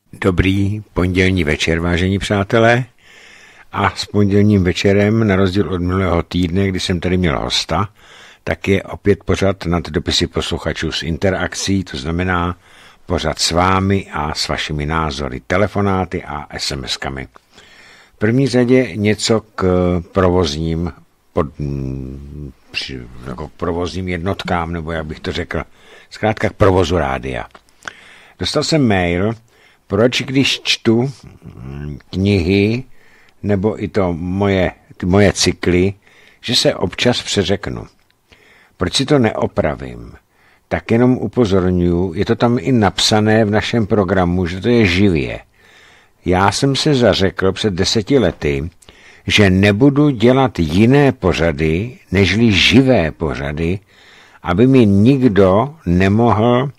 Dobrý pondělní večer, vážení přátelé. A s pondělním večerem, na rozdíl od minulého týdne, kdy jsem tady měl hosta, tak je opět pořad nad dopisy posluchačů s interakcí, to znamená pořad s vámi a s vašimi názory, telefonáty a SMS-kami. V první řadě něco k provozním jednotkám, nebo jak bych to řekl, zkrátka k provozu rádia. Dostal jsem mail, proč když čtu knihy nebo i ty moje cykly, že se občas přeřeknu. Proč si to neopravím? Tak jenom upozorňuji, je to tam i napsané v našem programu, že to je živě. Já jsem se zařekl před 10 lety, že nebudu dělat jiné pořady, nežli živé pořady, aby mi nikdo nemohl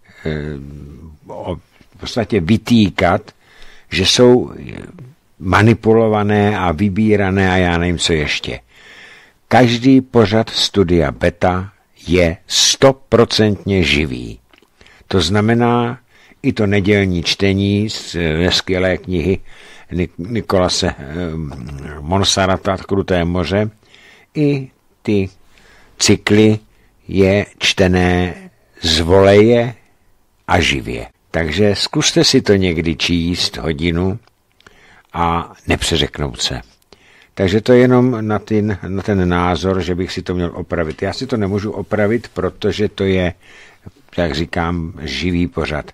v podstatě vytýkat, že jsou manipulované a vybírané a já nevím, co ještě. Každý pořad Studia Beta je 100% živý. To znamená i to nedělní čtení z skvělé knihy Nikolase Monsarrata Kruté moře, i ty cykly je čtené z voleje a živě. Takže zkuste si to někdy číst hodinu a nepřeřeknout se. Takže to je jenom na ten názor, že bych si to měl opravit. Já si to nemůžu opravit, protože to je, jak říkám, živý pořad.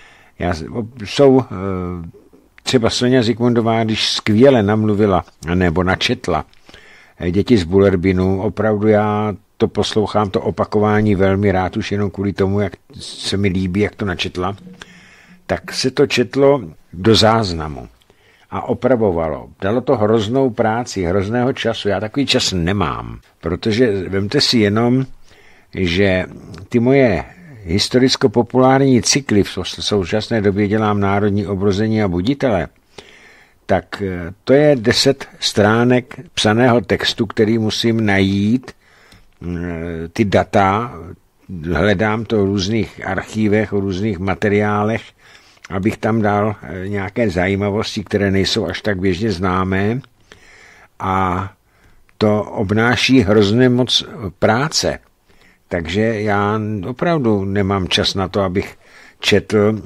Třeba Sonja Zikmundová, když skvěle namluvila nebo načetla Děti z Bullerbinu, opravdu já to poslouchám, to opakování velmi rád, už jenom kvůli tomu, jak se mi líbí, jak to načetla, tak se to četlo do záznamu a opravovalo. Dalo to hroznou práci, hrozného času. Já takový čas nemám, protože vemte si jenom, že ty moje historicko-populární cykly, v současné době dělám Národní obrození a buditele, tak to je 10 stránek psaného textu, který musím najít, ty data, hledám to v různých archívech, v různých materiálech, abych tam dal nějaké zajímavosti, které nejsou až tak běžně známé, a to obnáší hrozně moc práce. Takže já opravdu nemám čas na to, abych četl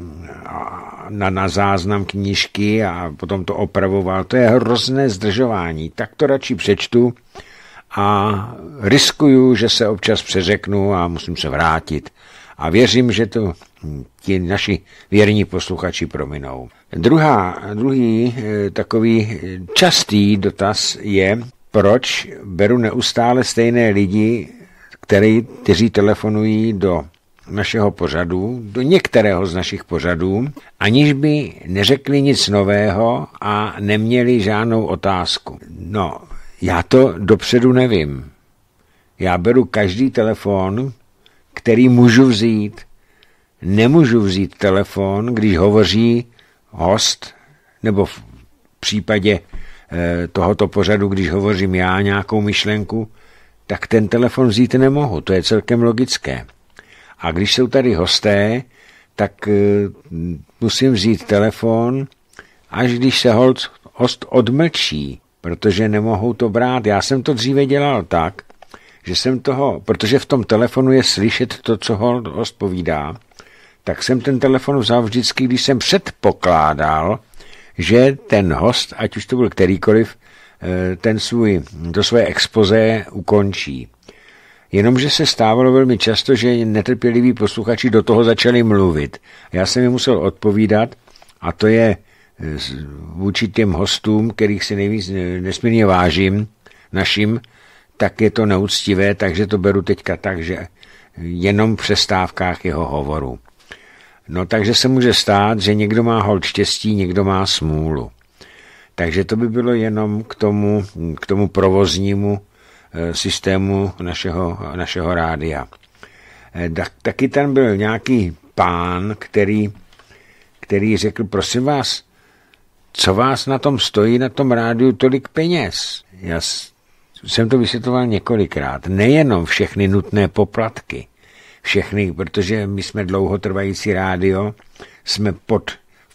na záznam knížky a potom to opravoval. To je hrozné zdržování. Tak to radši přečtu a riskuju, že se občas přeřeknu a musím se vrátit. A věřím, že to ti naši věrní posluchači prominou. Druhý takový častý dotaz je, proč beru neustále stejné lidi, kteří telefonují do našeho pořadu, do některého z našich pořadů, aniž by neřekli nic nového a neměli žádnou otázku. No, já to dopředu nevím. Já beru každý telefon, který můžu vzít. Nemůžu vzít telefon, když hovoří host, nebo v případě tohoto pořadu, když hovořím já nějakou myšlenku, tak ten telefon vzít nemohu. To je celkem logické. A když jsou tady hosté, tak musím vzít telefon, až když se host odmlčí, protože nemohou to brát. Já jsem to dříve dělal tak, že jsem protože v tom telefonu je slyšet to, co host povídá, tak jsem ten telefon vzal vždycky, když jsem předpokládal, že ten host, ať už to byl kterýkoliv, to svoje expoze ukončí. Jenomže se stávalo velmi často, že netrpěliví posluchači do toho začali mluvit. Já jsem jim musel odpovídat, a to je vůči těm hostům, kterých si nejvíc nesmírně vážím, našim, tak je to neúctivé, takže to beru teďka tak, že jenom v přestávkách jeho hovoru. No takže se může stát, že někdo má holt štěstí, někdo má smůlu. Takže to by bylo jenom k tomu provoznímu systému našeho rádia. Taky tam byl nějaký pán, který řekl, prosím vás, co vás na tom stojí, na tom rádiu tolik peněz? Já jsem to vysvětloval několikrát. Nejenom všechny nutné poplatky, všechny, protože my jsme dlouhotrvající rádio, jsme v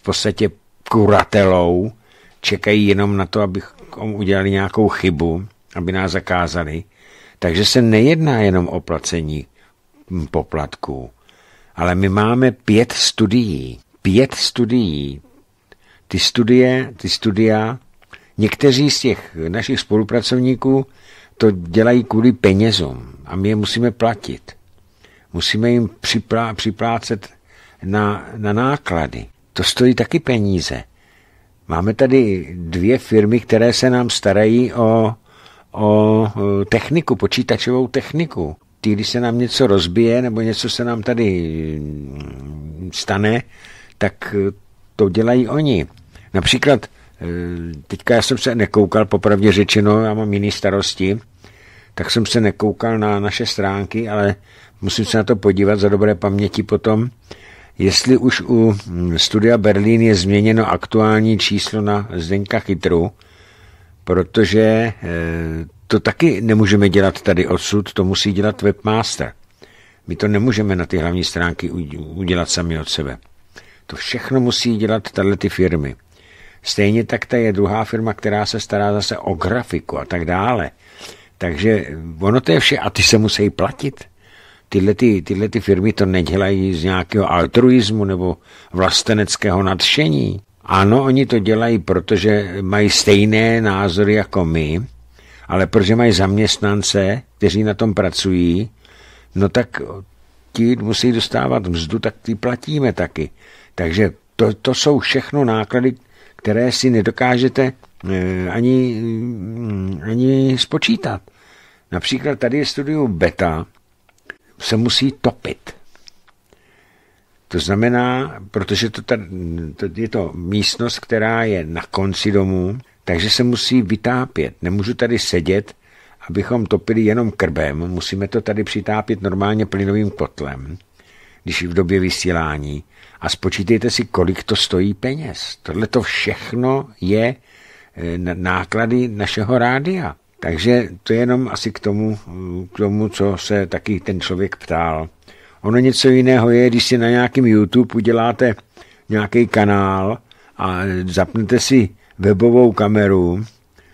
podstatě kuratelou, čekají jenom na to, abychom udělali nějakou chybu, aby nás zakázali. Takže se nejedná jenom o placení poplatků, ale my máme 5 studií. 5 studií. Ty studia, někteří z těch našich spolupracovníků to dělají kvůli penězům a my je musíme platit. Musíme jim připlácet na náklady. To stojí taky peníze. Máme tady 2 firmy, které se nám starají o techniku, počítačovou techniku. Když se nám něco rozbije nebo něco se nám tady stane, tak to dělají oni. Například, teďka já jsem se nekoukal, popravdě řečeno, já mám jiný starosti, tak jsem se nekoukal na naše stránky, ale musím se na to podívat za dobré paměti potom, jestli už u Studia Berlín je změněno aktuální číslo na Zdeňka Chytru, protože to taky nemůžeme dělat tady odsud, to musí dělat webmaster. My to nemůžeme na ty hlavní stránky udělat sami od sebe. To všechno musí dělat ty firmy. Stejně tak ta je druhá firma, která se stará zase o grafiku a tak dále. Takže ono to je vše a ty se musí platit. Tyhle firmy to nedělají z nějakého altruismu nebo vlasteneckého nadšení. Ano, oni to dělají, protože mají stejné názory jako my, ale protože mají zaměstnance, kteří na tom pracují, no tak ti musí dostávat mzdu, tak ty platíme taky. Takže to jsou všechno náklady, které si nedokážete ani spočítat. Například tady je studiu Beta, se musí topit. To znamená, protože je to místnost, která je na konci domu, takže se musí vytápět. Nemůžu tady sedět, abychom topili jenom krbem. Musíme to tady přitápět normálně plynovým kotlem, když v době vysílání. A spočítejte si, kolik to stojí peněz. Tohle to všechno je náklady našeho rádia. Takže to je jenom asi k tomu, co se taky ten člověk ptal. Ono něco jiného je, když si na nějakém YouTube uděláte nějaký kanál a zapnete si webovou kameru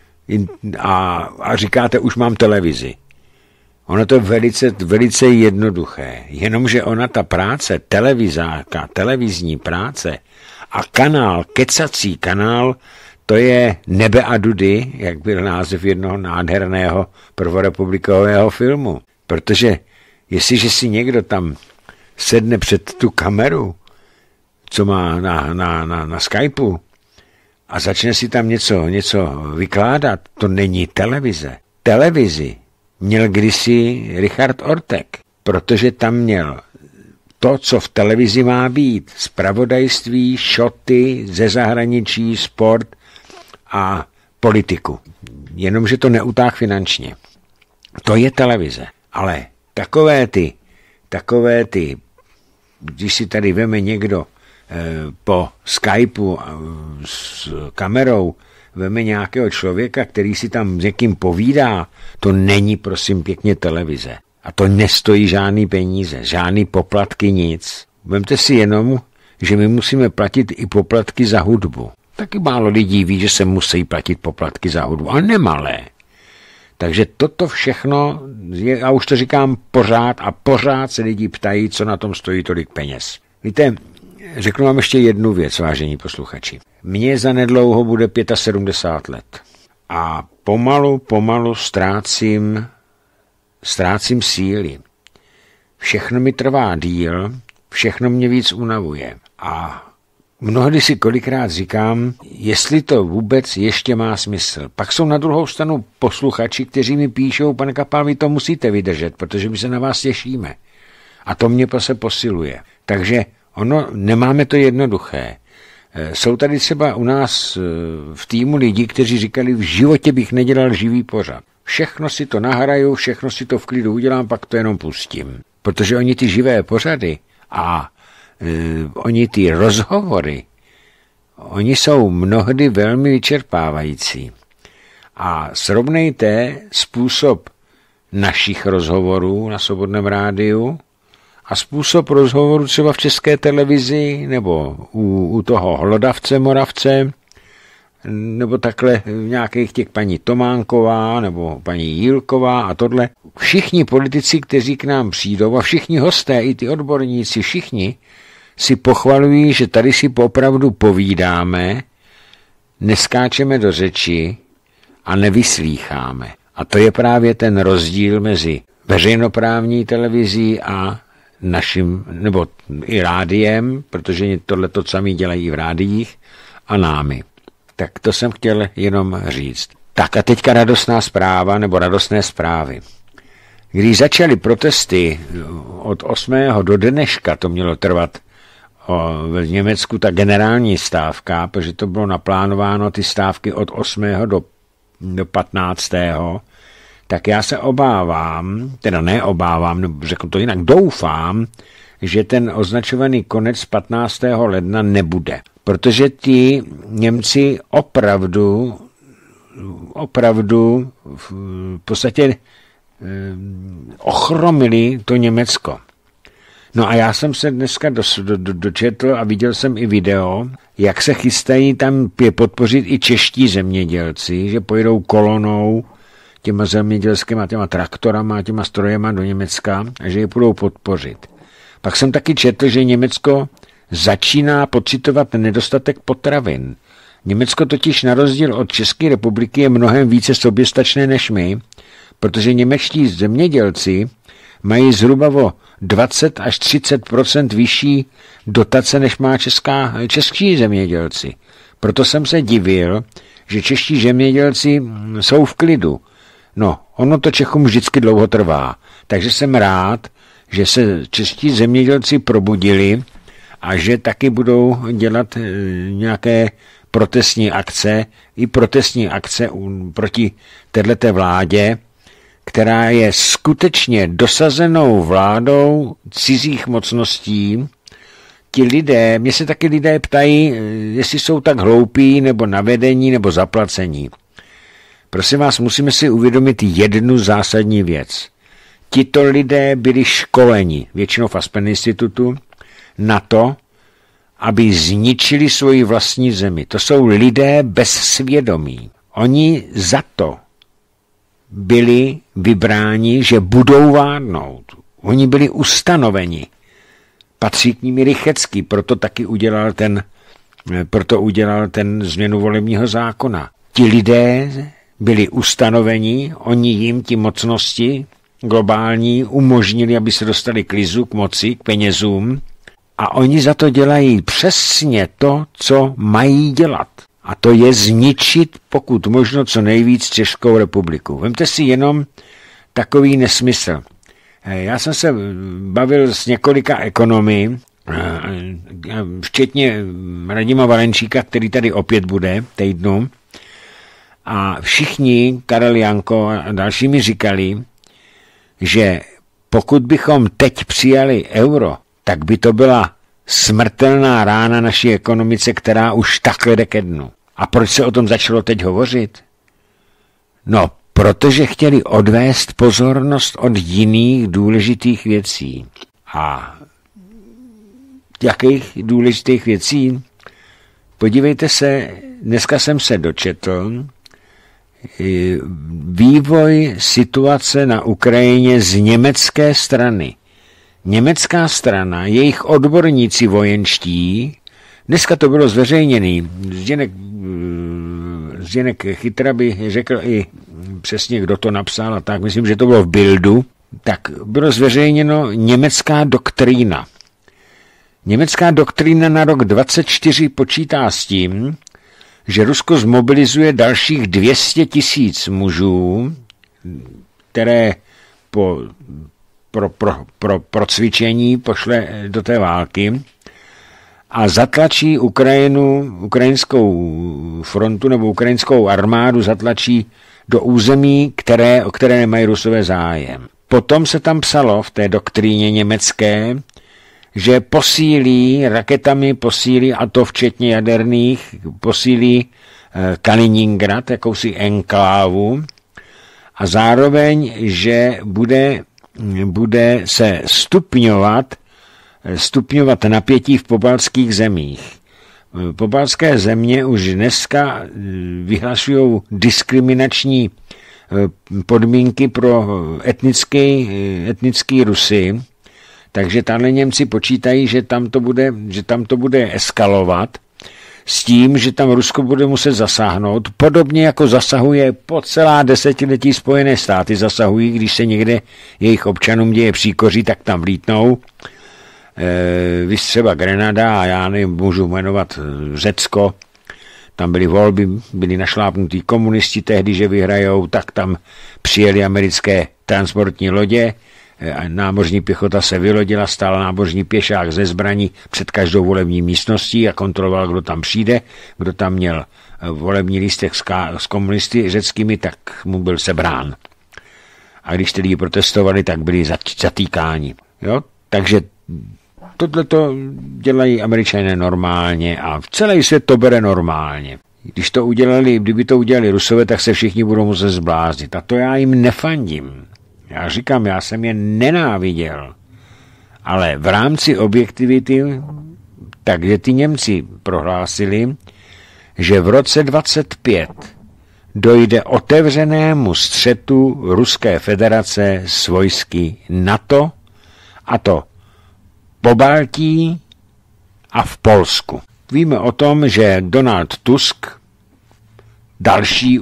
a říkáte, už mám televizi. Ono to je velice, velice jednoduché. Jenomže ona ta práce, televizní práce a kanál, kecací kanál, to je Nebe a Dudy, jak byl název jednoho nádherného prvorepublikového filmu. Protože jestliže si někdo tam sedne před tu kameru, co má na Skypeu, a začne si tam něco vykládat, to není televize. Televizi měl kdysi Richard Ortek, protože tam měl to, co v televizi má být. Zpravodajství, šoty ze zahraničí, sport a politiku. Jenomže to neutáhl finančně. To je televize. Ale takové ty, když si tady veme někdo po Skypeu s kamerou, veme nějakého člověka, který si tam s někým povídá, to není, prosím pěkně, televize. A to nestojí žádný peníze, žádný poplatky, nic. Vemte si jenom, že my musíme platit i poplatky za hudbu. Taky málo lidí ví, že se musí platit poplatky za hudbu, ale nemalé. Takže toto všechno, já už to říkám pořád a pořád se lidi ptají, co na tom stojí tolik peněz. Víte, řeknu vám ještě jednu věc, vážení posluchači. Mně zanedlouho bude 75 let a pomalu ztrácím síly. Všechno mi trvá díl, všechno mě víc unavuje a mnohdy si kolikrát říkám, jestli to vůbec ještě má smysl. Pak jsou na druhou stranu posluchači, kteří mi píšou, pane Kapal, vy to musíte vydržet, protože my se na vás těšíme. A to mě se posiluje. Takže nemáme to jednoduché. Jsou tady třeba u nás v týmu lidi, kteří říkali, v životě bych nedělal živý pořad. Všechno si to nahraju, všechno si to v klidu udělám, pak to jenom pustím. Protože oni ty živé pořady a oni ty rozhovory, oni jsou mnohdy velmi vyčerpávající. A srovnejte způsob našich rozhovorů na Svobodném rádiu a způsob rozhovoru třeba v České televizi nebo u toho Hlodavce Moravce, nebo takhle nějakých těch paní Tománková nebo paní Jílková a tohle. Všichni politici, kteří k nám přijdou a všichni hosté, i ty odborníci, všichni si pochvalují, že tady si opravdu povídáme, neskáčeme do řeči a nevyslýcháme. A to je právě ten rozdíl mezi veřejnoprávní televizí a naším, nebo i rádiem, protože tohleto sami dělají i v rádiích, a námi. Tak to jsem chtěl jenom říct. Tak a teďka radostná zpráva, nebo radostné zprávy. Když začaly protesty od 8. do dneška, to mělo trvat v Německu ta generální stávka, protože to bylo naplánováno ty stávky od 8. do 15. Tak já se obávám, teda neobávám, nebo řeknu to jinak, doufám, že ten označovaný konec 15. ledna nebude. Protože ti Němci opravdu v podstatě ochromili to Německo. No a já jsem se dneska dočetl a viděl jsem i video, jak se chystají tam podpořit i čeští zemědělci, že pojedou kolonou těma zemědělskými, těma traktorama, těma strojema do Německa a že je budou podpořit. Pak jsem taky četl, že Německo začíná pocitovat nedostatek potravin. Německo totiž na rozdíl od České republiky je mnohem více soběstačné než my, protože němečtí zemědělci mají zhruba o 20 až 30% vyšší dotace, než má čeští zemědělci. Proto jsem se divil, že čeští zemědělci jsou v klidu. No, ono to Čechům vždycky dlouho trvá. Takže jsem rád, že se čeští zemědělci probudili a že taky budou dělat nějaké protestní akce, i protestní akce proti téhleté vládě, která je skutečně dosazenou vládou cizích mocností. Ti lidé, mě se taky lidé ptají, jestli jsou tak hloupí, nebo navedení, nebo zaplacení. Prosím vás, musíme si uvědomit jednu zásadní věc. Tito lidé byli školeni, většinou v Aspen institutu, na to, aby zničili svoji vlastní zemi. To jsou lidé bez svědomí. Oni za to byli vybráni, že budou vládnout. Oni byli ustanoveni. Patří k nimi Rychecký, proto udělal ten změnu volebního zákona. Ti lidé byli ustanoveni, oni jim ti mocnosti globální umožnili, aby se dostali k lizu, k moci, k penězům, a oni za to dělají přesně to, co mají dělat. A to je zničit, pokud možno, co nejvíc Českou republiku. Vemte si jenom takový nesmysl. Já jsem se bavil s několika ekonomy, včetně Radima Valenčíka, který tady opět bude týdnu, a všichni, Karel Janko a další mi říkali, že pokud bychom teď přijali euro, tak by to byla smrtelná rána naší ekonomice, která už takhle jde ke dnu. A proč se o tom začalo teď hovořit? No, protože chtěli odvést pozornost od jiných důležitých věcí. A jakých důležitých věcí? Podívejte se, dneska jsem se dočetl, vývoj situace na Ukrajině z německé strany. Německá strana, jejich odborníci vojenští, dneska to bylo zveřejněný, Zdeněk Chytra by řekl i přesně, kdo to napsal, a tak myslím, že to bylo v Bildu, tak bylo zveřejněno německá doktrína. Německá doktrína na rok 2024 počítá s tím, že Rusko zmobilizuje dalších 200 000 mužů, které pro cvičení pošle do té války a zatlačí ukrajinskou frontu nebo ukrajinskou armádu zatlačí do území, o které nemají Rusové zájem. Potom se tam psalo v té doktríně německé, že raketami posílí, a to včetně jaderných, posílí Kaliningrad, jakousi enklávu, a zároveň, že bude bude se stupňovat napětí v pobaltských zemích. Pobaltské země už dneska vyhlašují diskriminační podmínky pro etnický Rusy, takže tady Němci počítají, že tam to bude eskalovat s tím, že tam Rusko bude muset zasáhnout, podobně jako zasahuje po celá desetiletí Spojené státy zasahují, když se někde jejich občanům děje příkoří, tak tam vlítnou. Víš třeba Grenada a já nevím, můžu jmenovat Řecko, tam byly volby, byli našlápnutí komunisti tehdy, že vyhrajou, tak tam přijeli americké transportní lodě, námořní pěchota se vylodila, stál námořní pěšák ze zbraní před každou volební místností a kontroloval, kdo tam přijde, kdo tam měl volební lístek s komunisty řeckými, tak mu byl sebrán. A když ty lidi protestovali, tak byli zatýkáni. Jo? Takže tohleto dělají Američané normálně a celý svět to bere normálně. Kdyby to udělali Rusové, tak se všichni budou muset zbláznit. A to já jim nefandím. Já říkám, já jsem je nenáviděl. Ale v rámci objektivity, takže ty Němci prohlásili, že v roce 25 dojde otevřenému střetu Ruské federace s vojsky NATO, a to Pobaltí a v Polsku. Víme o tom, že Donald Tusk, další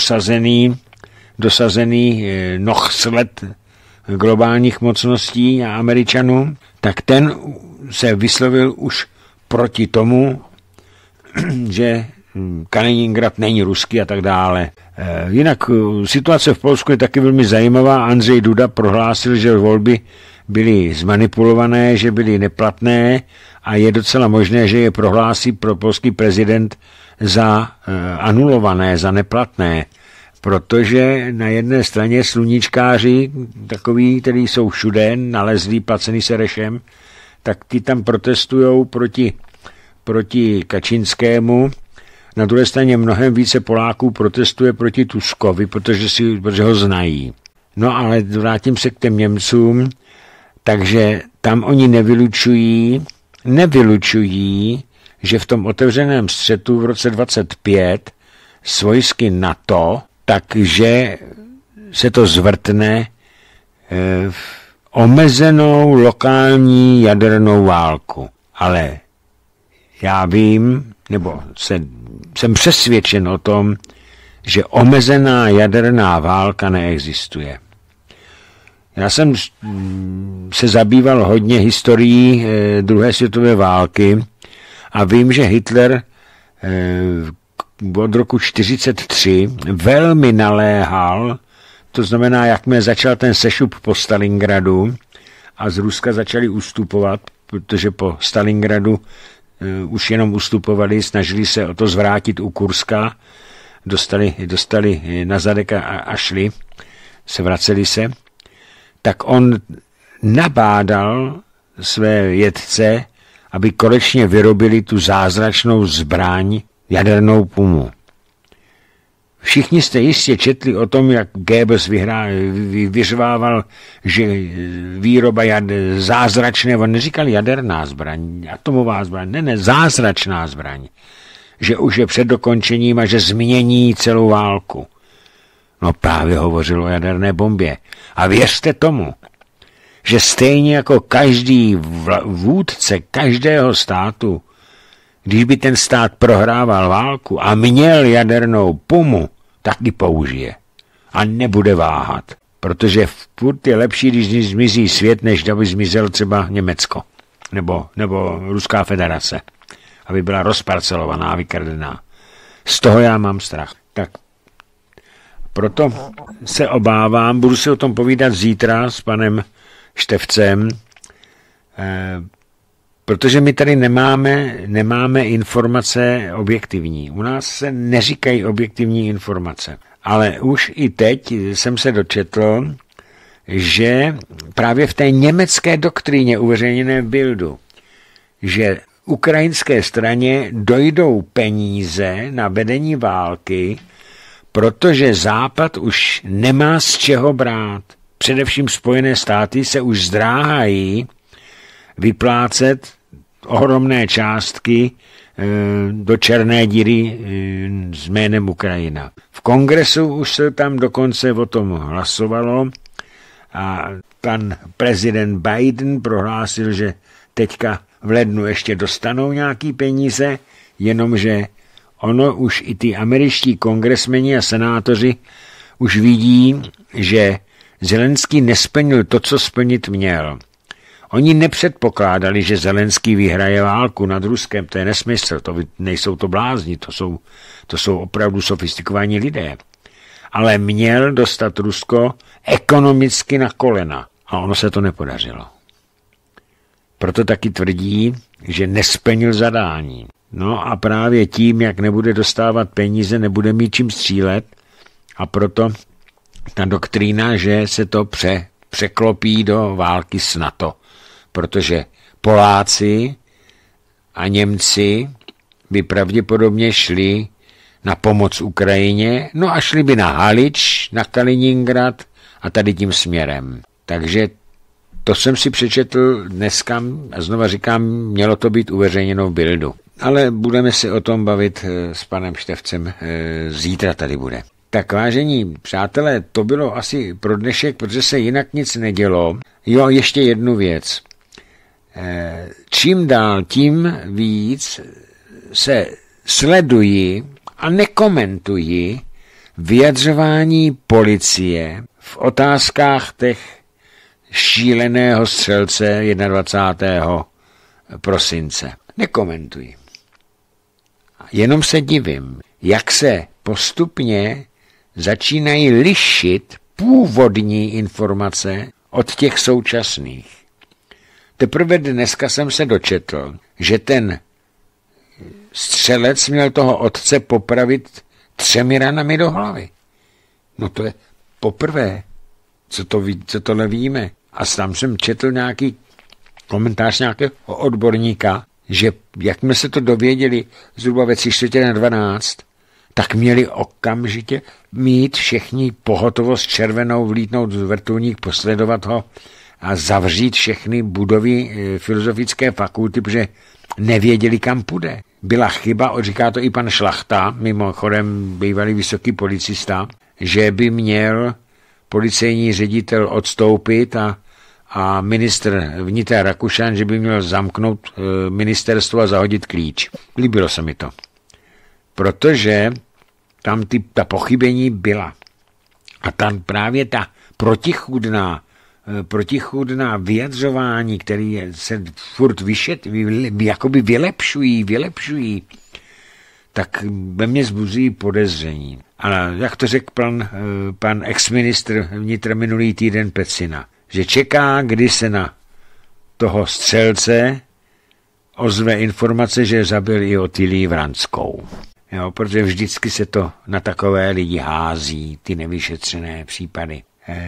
dosazený nohsled globálních mocností a Američanů, tak ten se vyslovil už proti tomu, že Kaliningrad není ruský a tak dále. Jinak situace v Polsku je taky velmi zajímavá. Andrzej Duda prohlásil, že volby byly zmanipulované, že byly neplatné a je docela možné, že je prohlásí pro polský prezident za anulované, za neplatné, protože na jedné straně sluníčkáři, takový, kteří jsou všude, nalezlí, placený Serešem, tak ti tam protestujou proti Kačinskému. Na druhé straně mnohem více Poláků protestuje proti Tuskovi, protože ho znají. No ale vrátím se k těm Němcům, takže tam oni nevylučují, že v tom otevřeném střetu v roce 25 s vojsky NATO, takže se to zvrtne v omezenou lokální jadernou válku. Ale já vím, nebo jsem přesvědčen o tom, že omezená jaderná válka neexistuje. Já jsem se zabýval hodně historií druhé světové války a vím, že Hitler od roku 1943 velmi naléhal, to znamená, jakmile začal ten sešup po Stalingradu a z Ruska začali ustupovat, protože po Stalingradu už jenom ustupovali, snažili se o to zvrátit u Kurska, dostali na zadek a šli, vraceli se, tak on nabádal své jedce, aby konečně vyrobili tu zázračnou zbraň jadernou pumu. Všichni jste jistě četli o tom, jak Goebbels vyřvával, že výroba zázračné, on neříkal jaderná zbraň, atomová zbraň, ne, zázračná zbraň, že už je před dokončením a že změní celou válku. No právě hovořil o jaderné bombě. A věřte tomu, že stejně jako každý vůdce každého státu, když by ten stát prohrával válku a měl jadernou pumu, tak ji použije. A nebude váhat. Protože furt je lepší, když zmizí svět, než aby zmizel třeba Německo. Nebo Ruská federace. Aby byla rozparcelovaná, vykradená. Z toho já mám strach. Tak proto se obávám, budu si o tom povídat zítra s panem Štefcem, protože my tady nemáme informace objektivní. U nás se neříkají objektivní informace. Ale už i teď jsem se dočetl, že právě v té německé doktríně uveřejněné v Bildu, že ukrajinské straně dojdou peníze na vedení války, protože Západ už nemá z čeho brát. především Spojené státy se už zdráhají vyplácet ohromné částky do černé díry s jménem Ukrajina. V kongresu už se tam dokonce o tom hlasovalo a pan prezident Biden prohlásil, že teďka v lednu ještě dostanou nějaký peníze, jenomže ono už i ty američtí kongresmeni a senátoři už vidí, že Zelenský nesplnil to, co splnit měl. Oni nepředpokládali, že Zelenský vyhraje válku nad Ruskem, to je nesmysl, nejsou to blázni, to jsou opravdu sofistikovaní lidé. Ale měl dostat Rusko ekonomicky na kolena a ono se to nepodařilo. Proto taky tvrdí, že nesplnil zadání. No a právě tím, jak nebude dostávat peníze, nebude mít čím střílet a proto ta doktrína, že se to překlopí do války s NATO. Protože Poláci a Němci by pravděpodobně šli na pomoc Ukrajině, no a šli by na Halič, na Kaliningrad a tady tím směrem. Takže to jsem si přečetl dneska a znova říkám, mělo to být uveřejněno v Bildu. Ale budeme se o tom bavit s panem Štefcem, zítra tady bude. Tak vážení přátelé, to bylo asi pro dnešek, protože se jinak nic nedělo. Jo, ještě jednu věc. Čím dál, tím víc se sledují a nekomentují vyjadřování policie v otázkách těch šíleného střelce 21. prosince. Nekomentují. Jenom se divím, jak se postupně začínají lišit původní informace od těch současných. Teprve dneska jsem se dočetl, že ten střelec měl toho otce popravit 3 ranami do hlavy. No to je poprvé, co tohle víme. A tam jsem četl nějaký komentář nějakého odborníka, že jak jsme se to dověděli zhruba ve 11:45, tak měli okamžitě mít všichni pohotovost červenou, vlítnout z vrtulník, posledovat ho a zavřít všechny budovy filozofické fakulty, protože nevěděli, kam půjde. Byla chyba, říká to i pan Šlachta, mimochodem bývalý vysoký policista, že by měl policejní ředitel odstoupit a ministr vnitra Rakušan, že by měl zamknout ministerstvo a zahodit klíč. Líbilo se mi to. Protože tam ta pochybení byla. A tam právě ta protichůdná vyjadřování, které se furt jakoby vylepšují, tak ve mně zbuzují podezření. Ale jak to řekl pan ex-ministr vnitra minulý týden Pecina, že čeká, kdy se na toho střelce ozve informace, že zabil i Otýlii Vranskou. Jo, protože vždycky se to na takové lidi hází, ty nevyšetřené případy.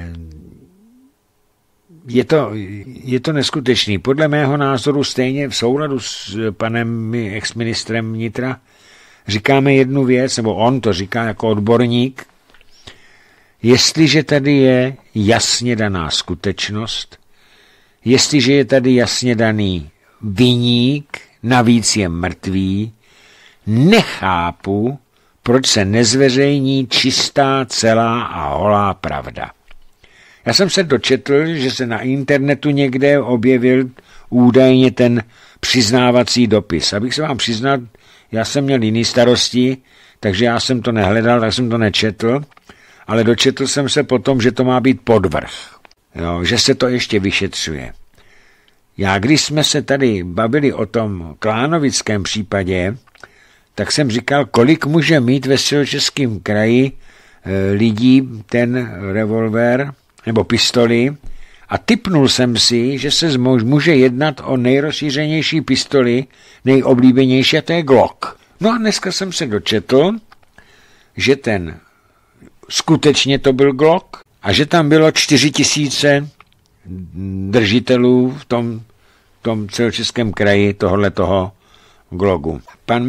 Je to neskutečný. Podle mého názoru stejně v souladu s panem ex-ministrem vnitra říkáme jednu věc, nebo on to říká jako odborník, jestliže tady je jasně daná skutečnost, jestliže je tady jasně daný viník, navíc je mrtvý, nechápu, proč se nezveřejní čistá, celá a holá pravda. Já jsem se dočetl, že se na internetu někde objevil údajně ten přiznávací dopis. Abych se vám přiznal, já jsem měl jiný starosti, takže já jsem to nehledal, tak jsem to nečetl, ale dočetl jsem se potom, že to má být podvrch, jo, že se to ještě vyšetřuje. Když jsme se tady bavili o tom klánovickém případě, tak jsem říkal, kolik může mít ve Středočeském kraji lidí ten revolver nebo pistoli a tipnul jsem si, že se může jednat o nejrozšířenější pistoli, nejoblíbenější, a to je Glock. No a dneska jsem se dočetl, že skutečně to byl Glock a že tam bylo 4000 držitelů v tom Středočeském kraji tohoto Glocku. Pan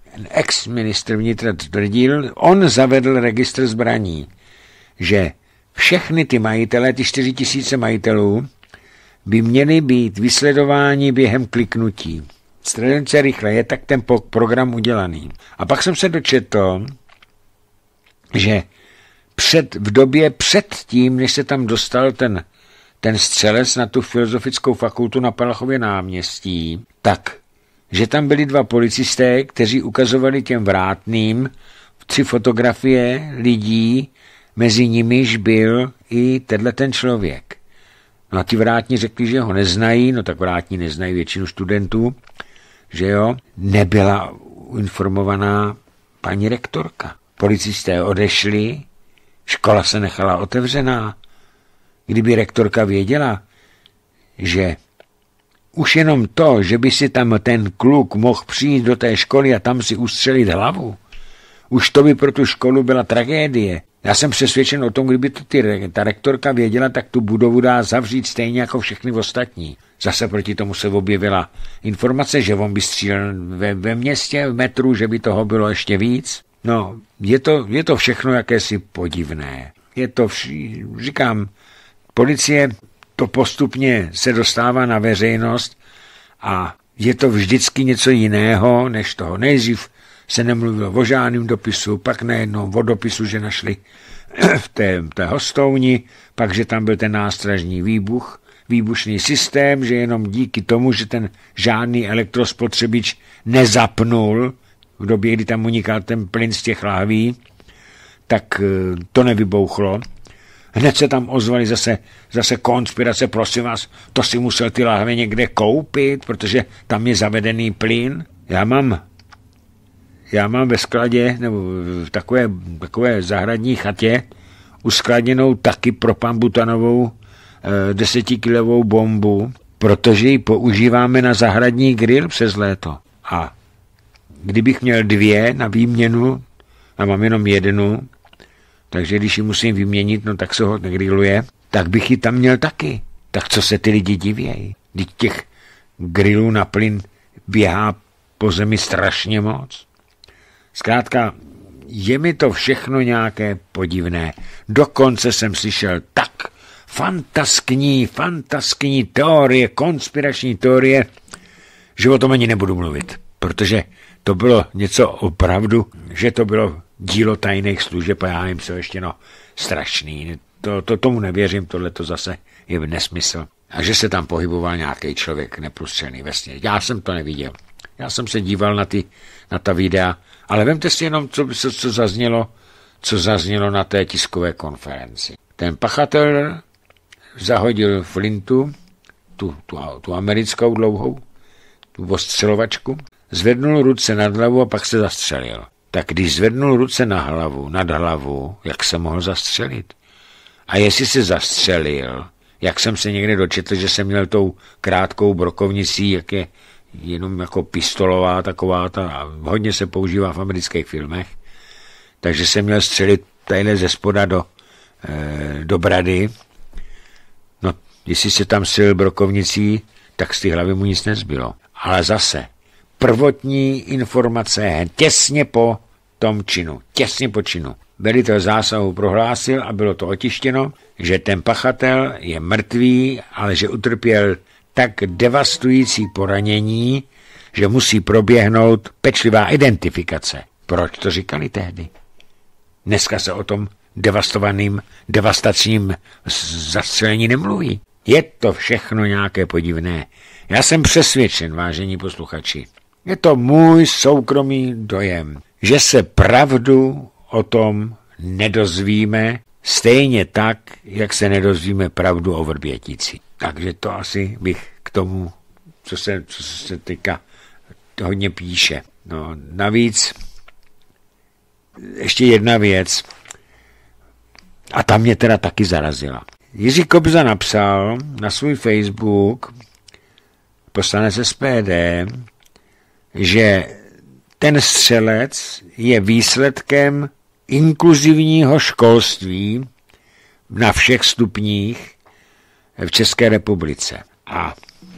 ex-ministr vnitra tvrdil, on zavedl registr zbraní, že všechny ty majitelé, ty 4 000 majitelů, by měli být vysledováni během kliknutí. Středence rychle, je tak ten program udělaný. A pak jsem se dočetl, že v době předtím, než se tam dostal ten střelec na tu filozofickou fakultu na Palachově náměstí, tak, že tam byli 2 policisté, kteří ukazovali těm vrátným 3 fotografie lidí, mezi nimiž byl i ten člověk. No a ti vrátní řekli, že ho neznají, no tak vrátní neznají většinu studentů, že jo, nebyla informovaná paní rektorka. Policisté odešli, škola se nechala otevřená. Kdyby rektorka věděla, že už jenom to, že by si tam ten kluk mohl přijít do té školy a tam si ustřelit hlavu, už to by pro tu školu byla tragédie. Já jsem přesvědčen o tom, kdyby to ta rektorka věděla, tak tu budovu dá zavřít stejně jako všechny ostatní. Zase proti tomu se objevila informace, že on by střílel ve městě, v metru, že by toho bylo ještě víc. No, je to všechno jakési podivné. Říkám, policie to postupně se dostává na veřejnost a je to vždycky něco jiného než toho. Nejdřív se nemluvilo o žádném dopisu, pak najednou o dopisu, že našli v té hostouni, pak, že tam byl ten nástražní výbušný systém, že jenom díky tomu, že ten žádný elektrospotřebič nezapnul v době, kdy tam unikal ten plyn z těch lahví, tak to nevybouchlo. Hned se tam ozvali zase konspirace, prosím vás, to si musel ty lahve někde koupit, protože tam je zavedený plyn. Já mám ve skladě, nebo v takové zahradní chatě, uskladněnou taky propambutanovou 10kilovou bombu, protože ji používáme na zahradní grill přes léto. A kdybych měl 2 na výměnu, a mám jenom 1, takže když ji musím vyměnit, no tak se ho grilluje, tak bych ji tam měl taky. Tak co se ty lidi divějí? Vždyť těch grillů na plyn běhá po zemi strašně moc. Zkrátka, je mi to všechno nějaké podivné. Dokonce jsem slyšel tak fantaskní teorie, konspirační teorie, že o tom ani nebudu mluvit, protože to bylo něco opravdu, že to bylo dílo tajných služeb a já nevím, co ještě strašný. Tomu nevěřím, tohle to zase je nesmysl. A že se tam pohyboval nějaký člověk neprůstřelný ve sně. Já jsem to neviděl. Já jsem se díval na ta videa, ale vemte si jenom, co zaznělo na té tiskové konferenci. Ten pachatel zahodil flintu, tu americkou dlouhou, tu ostřelovačku, zvednul ruce nad hlavu a pak se zastřelil. Tak když zvednul ruce nad hlavu, jak se mohl zastřelit? A jestli se zastřelil, jak jsem se někde dočetl, že jsem měl tou krátkou brokovnicí, jak je jenom jako pistolová taková, hodně se používá v amerických filmech, takže jsem měl střelit tadyhle ze spoda do brady. No, jestli se tam střelil brokovnicí, tak z té hlavy mu nic nezbylo. Ale zase, prvotní informace těsně po tom činu, těsně po činu. Velitel zásahu prohlásil a bylo to otištěno, že ten pachatel je mrtvý, ale že utrpěl tak devastující poranění, že musí proběhnout pečlivá identifikace. Proč to říkali tehdy? Dneska se o tom devastačním zastřelení nemluví. Je to všechno nějaké podivné. Já jsem přesvědčen, vážení posluchači, je to můj soukromý dojem, že se pravdu o tom nedozvíme stejně tak, jak se nedozvíme pravdu o Vrbětici. Takže to asi bych k tomu, co se týká, hodně píše. No, navíc ještě jedna věc, a ta mě teda taky zarazila. Jiří Kobza napsal na svůj Facebook, poslanec SPD, že ten střelec je výsledkem inkluzivního školství na všech stupních v České republice. A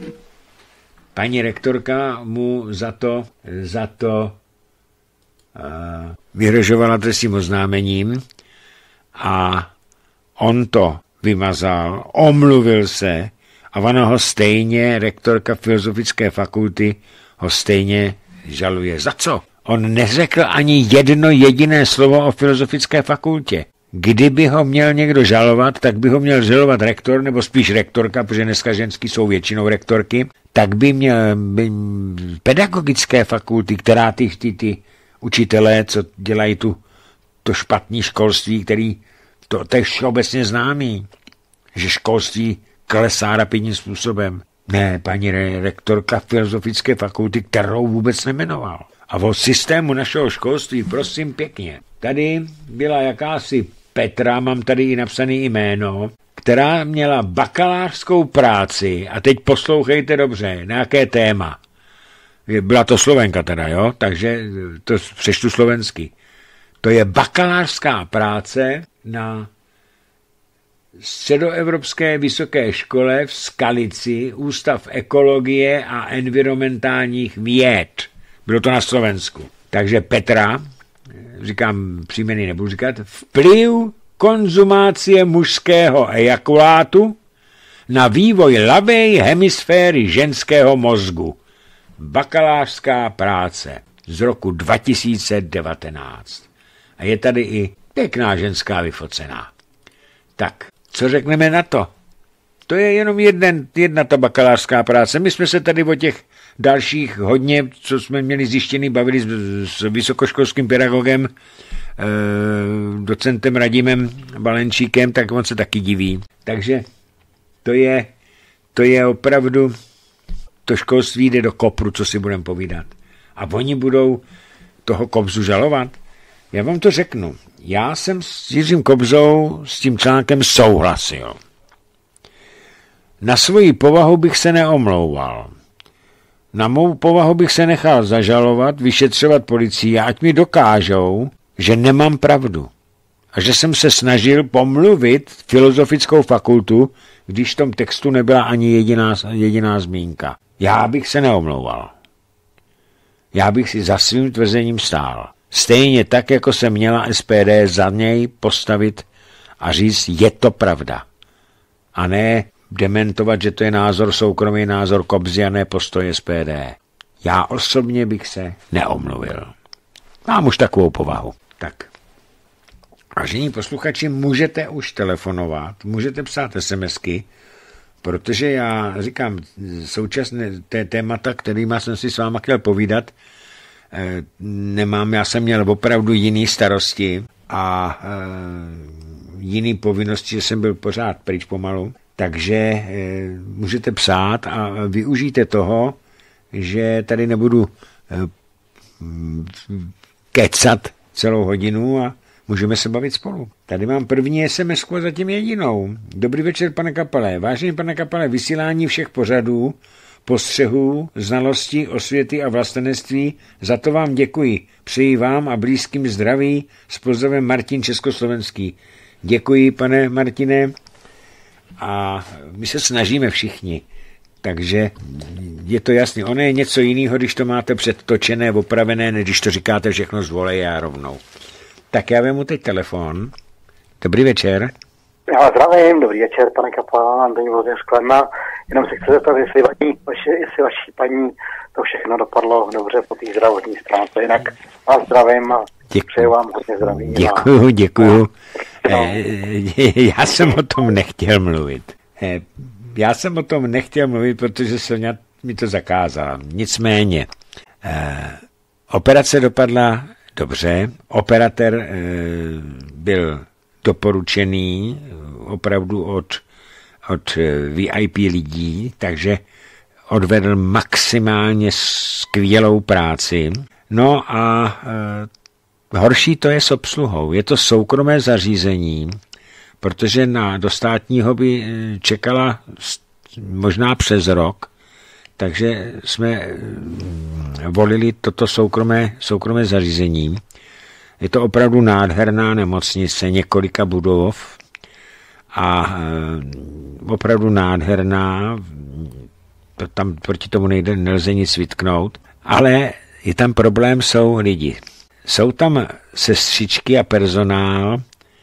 paní rektorka mu za to vyhrožovala trestním oznámením a On to vymazal, omluvil se a ona ho stejně, rektorka Filozofické fakulty, ho stejně žaluje. Za co? On neřekl ani jedno jediné slovo o Filozofické fakultě. Kdyby ho měl někdo žalovat, tak by ho měl žalovat rektor, nebo spíš rektorka, protože dneska ženský jsou většinou rektorky, tak by měl pedagogické fakulty, která ty učitelé, co dělají to špatné školství, který to je všeobecně známý, že školství klesá rapidním způsobem. Ne, paní rektorka Filozofické fakulty, kterou vůbec nemenoval. A o systému našeho školství, prosím pěkně. Tady byla jakási Petra, mám tady i napsané jméno, která měla bakalářskou práci, a teď poslouchejte dobře, na jaké téma. Byla to Slovenka teda, jo, takže to přečtu slovensky. To je bakalářská práce na Středoevropské vysoké škole v Skalici, Ústav ekologie a environmentálních věd. Bylo to na Slovensku. Takže Petra, říkám příjmeny, nebudu říkat, vplyv konzumácie mužského ejakulátu na vývoj ľavej hemisféry ženského mozgu. Bakalářská práce z roku 2019. A je tady i pěkná ženská vyfocená. Tak, co řekneme na to? To je jenom jedna ta bakalářská práce. My jsme se tady o těch dalších hodně, co jsme měli zjištěný, bavili s vysokoškolským pedagogem, docentem Radimem Balenčíkem, tak on se taky diví. Takže to je opravdu, to školství jde do kopru, co si budeme povídat. A oni budou toho Kobzu žalovat. Já vám to řeknu. Já jsem s Jiřím Kobzou s tím článkem souhlasil. Na svoji povahu bych se neomlouval. Na mou povahu bych se nechal zažalovat, vyšetřovat policii, ať mi dokážou, že nemám pravdu. A že jsem se snažil pomluvit Filozofickou fakultu, když v tom textu nebyla ani jediná zmínka. Já bych se neomlouval. Já bych si za svým tvrzením stál. Stejně tak, jako se měla SPD za něj postavit a říct, je to pravda. A ne dementovat, že to je názor soukromý, názor Kobzy a ne postoj SPD. Já osobně bych se neomluvil. Mám už takovou povahu. Tak. Vážení posluchači, můžete už telefonovat, můžete psát SMSky, protože já říkám, současné témata, kterýma jsem si s váma chtěl povídat, nemám, já jsem měl opravdu jiný starosti a jiný povinnosti, že jsem byl pořád pryč pomalu, takže můžete psát a využijte toho, že tady nebudu kecat celou hodinu a můžeme se bavit spolu. Tady mám první SMS-ku a zatím jedinou. Dobrý večer, pane Kapale. Vážený pane Kapale, vysílání všech pořadů, postřehů, znalostí, osvěty a vlastenectví, za to vám děkuji. Přeji vám a blízkým zdraví s pozdravem Martin Československý. Děkuji, pane Martine. A my se snažíme všichni. Takže je to jasný. Ono je něco jiného, když to máte předtočené, opravené, než když to říkáte všechno z voleje a rovnou. Tak já vemu teď telefon. Dobrý večer. Já zdravím, dobrý večer, pane Kapala, Antonín Vozně z Kladna. Jenom se chci zeptat, jestli vaší paní to všechno dopadlo dobře po té zdravotní stránce. Jinak vás zdravím a přeju vám hodně zdraví. Děkuju. Já jsem o tom nechtěl mluvit. Protože Soňa mi to zakázala. Nicméně, operace dopadla dobře. Operatér byl doporučený opravdu od VIP lidí, takže odvedl maximálně skvělou práci. No a horší to je s obsluhou. Je to soukromé zařízení, protože do státního by čekala možná přes rok, takže jsme volili toto soukromé zařízení. Je to opravdu nádherná nemocnice, několika budov a opravdu nádherná, tam proti tomu nelze nic vytknout, ale je tam problém, jsou lidi. Jsou tam sestřičky a personál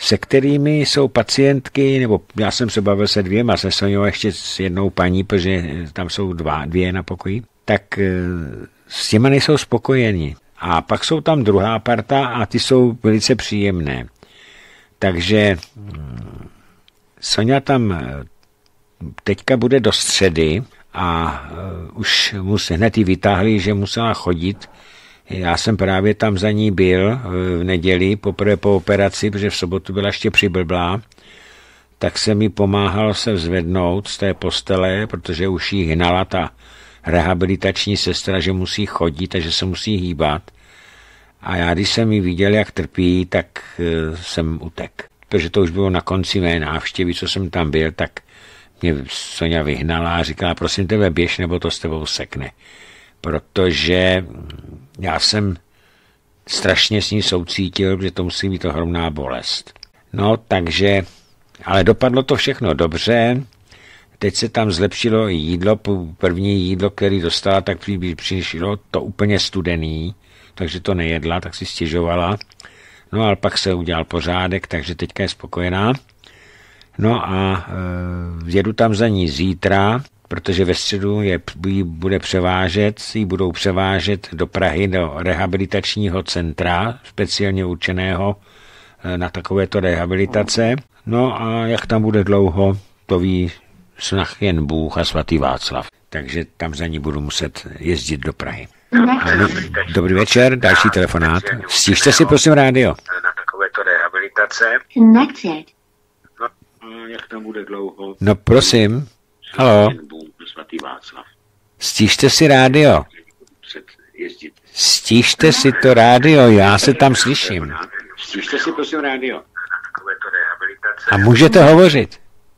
se kterými jsou pacientky, nebo já jsem se bavil se 2, se Soňou ještě s jednou paní, protože tam jsou 2 na pokoji, tak s těma nejsou spokojeni. A pak jsou tam druhá parta a ty jsou velice příjemné. Takže Soňa tam teďka bude do středy a už hned ji vytáhli, že musela chodit. Já jsem právě tam za ní byl v neděli, poprvé po operaci, protože v sobotu byla ještě přiblblá, tak jsem mi pomáhal se vzvednout z té postele, protože už jí hnala ta rehabilitační sestra, že musí chodit a že se musí hýbat. A já, když jsem ji viděl, jak trpí, tak jsem utek. Protože to už bylo na konci mé návštěvy, co jsem tam byl, tak mě Soňa vyhnala a říkala, prosím tebe, běž, nebo to s tebou sekne. Protože já jsem strašně s ní soucítil, protože to musí být ohromná bolest. No, takže, ale dopadlo to všechno dobře. Teď se tam zlepšilo jídlo, první jídlo, který dostala, tak přišlo to úplně studený, takže to nejedla, tak si stěžovala. No, ale pak se udělal pořádek, takže teďka je spokojená. No a jedu tam za ní zítra, protože ve středu ji budou převážet do Prahy, do rehabilitačního centra, speciálně určeného na takovéto rehabilitace. No a jak tam bude dlouho, to ví snad jen Bůh a svatý Václav. Takže tam za ní budu muset jezdit do Prahy. Dobrý večer, další telefonát. Stižte si prosím rádio. Na takovéto rehabilitace. No, jak tam bude dlouho? No prosím. Haló. Stižte si rádio. Stižte si to rádio, já se tam slyším. Stižte si prosím rádio. A můžete hovořit.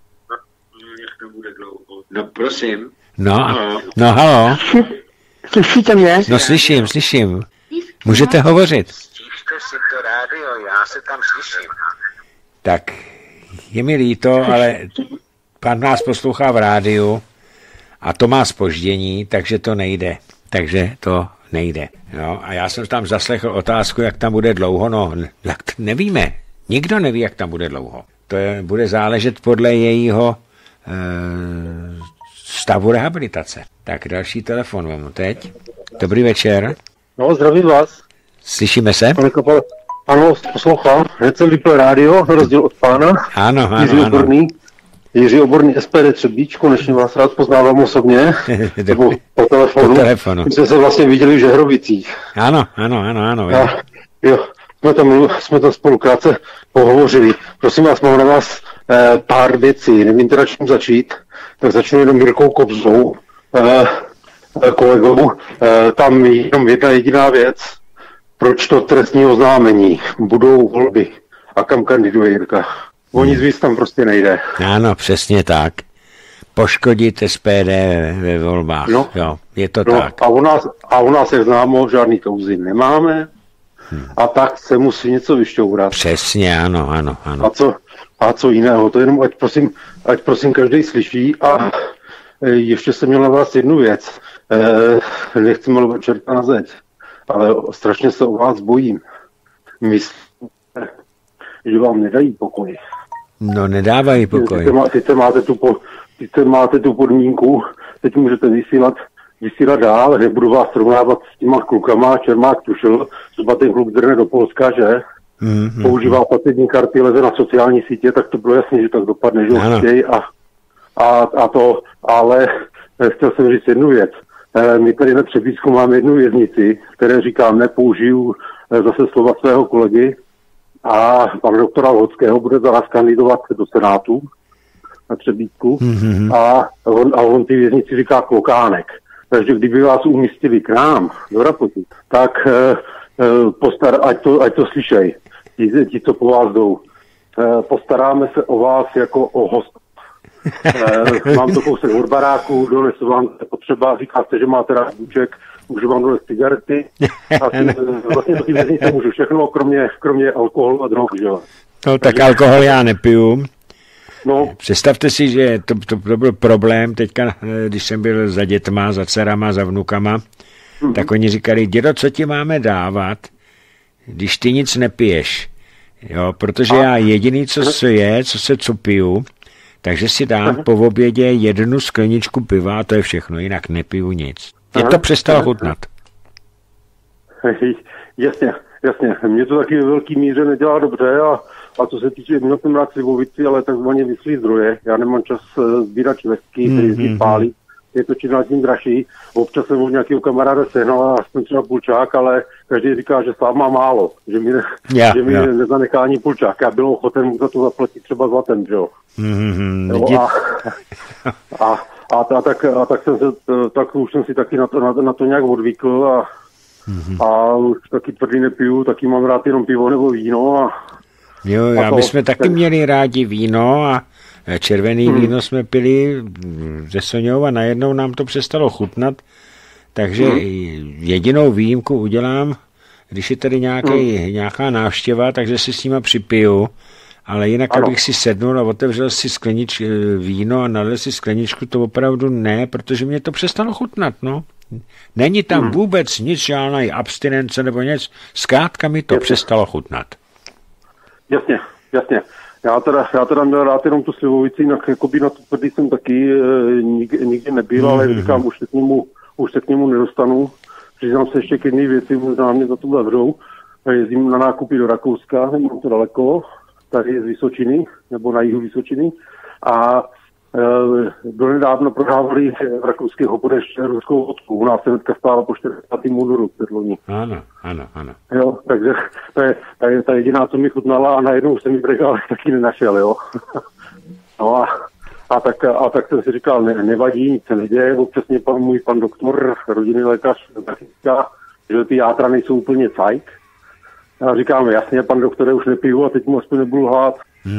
No prosím. No haló. Slyšíte mě? No slyším. Můžete hovořit. Stižte si to rádio, já se tam slyším. Tak, je mi líto, ale pan nás poslouchá v rádiu a to má zpoždění, takže to nejde. No, a já jsem tam zaslechl otázku, jak tam bude dlouho. No, nevíme. Nikdo neví, jak tam bude dlouho. To bude záležet podle jejího stavu rehabilitace. Tak další telefon vám teď. Dobrý večer. No, zdravím vás. Slyšíme se? Ano, poslouchám. Hned jsem vypl rádio, na rozdíl od pána. Ano. Jiří Oborný SPD Třebíč, konečně vás rád poznávám osobně, nebo po telefonu. My jsme se vlastně viděli v Žehrovicích. Ano. Jo, jsme tam spolu krátce pohovořili. Prosím vás, mám na vás pár věcí, nevím teda čím začít, tak začnu jenom Jirkou Kobzou, kolegou. Tam jenom jedna jediná věc, proč to trestní oznámení, budou volby a kam kandiduje Jirka. O nic víc tam prostě nejde. Ano, přesně tak. Poškodit SPD ve volbách. No, jo, je to tak. A u nás, jak známo, žádný kauzy nemáme. A tak se musí něco vyšťourat. Přesně, ano. A co jiného? To jenom, ať prosím každý slyší. A ještě jsem měl na vás jednu věc. Nechci malovat čerta na zeď, ale strašně se o vás bojím. Myslím, že vám nedají pokoj. No, nedávají pokoj. Teď máte tu podmínku, teď můžete vysílat dál, nebudu vás srovnávat s těma klukama, Čermák tušil, zba ten kluk drne do Polska, že? Používá platební karty, leze na sociální sítě, tak to bylo jasně, že tak dopadne, že ho chtějí ale chtěl jsem říct jednu věc. My tady na Třebíčsku máme jednu věznici, které říkám, nepoužiju zase slova svého kolegy, a pan doktora Lhockého bude za nás kandidovat do Senátu na Třebíčsku a on ty věznici říká Klokánek. Takže kdyby vás umístili k nám do Rapoty, tak ať to slyšej, ti, co po vás jdou. Postaráme se o vás jako o host. Mám to kousek od baráku, donesu vám potřeba, říkáte, že máte rád bůček, můžu vám donést cigarety. Vlastně do té věznice můžu všechno, kromě alkoholu a drog. Že? No tak alkohol já nepiju. No. Představte si, že to byl problém teďka, když jsem byl za dětma, za dcerama, za vnukama, tak oni říkali, dědo, co ti máme dávat, když ty nic nepiješ? Jo, protože já jediný, co piju, takže si dám po obědě 1 skleničku piva a to je všechno, jinak nepiju nic. Je to přestalo chutnat. Jasně. Mě to taky ve velký míře nedělá dobře a co se týče, měl jsem rád slivovici, ale takzvaně vyslý zdroje. Já nemám čas sbírat čvestky, jezdit pálit. Je to čím dál tím dražší. Občas jsem od nějakého kamaráda sehnal a aspoň třeba půlčák, ale každý říká, že sám má málo, že mi nezanechá ani půlčák. Já byl ochoten mu za to zaplatit třeba zlatem, že jo. Tak už jsem si taky na to nějak odvykl a už taky tvrdý nepiju, taky mám rád jenom pivo nebo víno. My jsme taky měli rádi víno a červený víno jsme pili se Soňou a najednou nám to přestalo chutnat, takže jedinou výjimku udělám, když je tady nějaká návštěva, takže si s nima připiju, ale jinak, abych si sednul a otevřel si víno a nalil si skleničku, to opravdu ne, protože mě to přestalo chutnat, no. Není tam vůbec nic, žádná abstinence nebo nic, zkrátka mi to přestalo chutnat. Jasně. Já teda měl rád jenom tu slivovici, jinak jakoby na to tvrdý jsem taky nikdy nebyl, ale říkám, už se k němu nedostanu. Přiznám se ještě k jedné věci, možná mě za to zavřou. Jezdím na nákupy do Rakouska, nemám to daleko, tady z Vysočiny, nebo na jihu Vysočiny. A donedávno prodávali v rakouských obchodech ruskou vodku. U nás se hnedka stála po 40. únoru předloni. Ano. Jo, takže to je ta jediná, co mi chutnala a najednou jsem mi bregál taky nenašel, jo. No a tak jsem si říkal, nevadí, nic se neděje. Občas mě můj pan doktor, rodinný lékař, taky říká, že ty játra nejsou úplně cajk. Já říkám, jasně, pan doktore, už nepiju a teď mu aspoň nebudu hlát.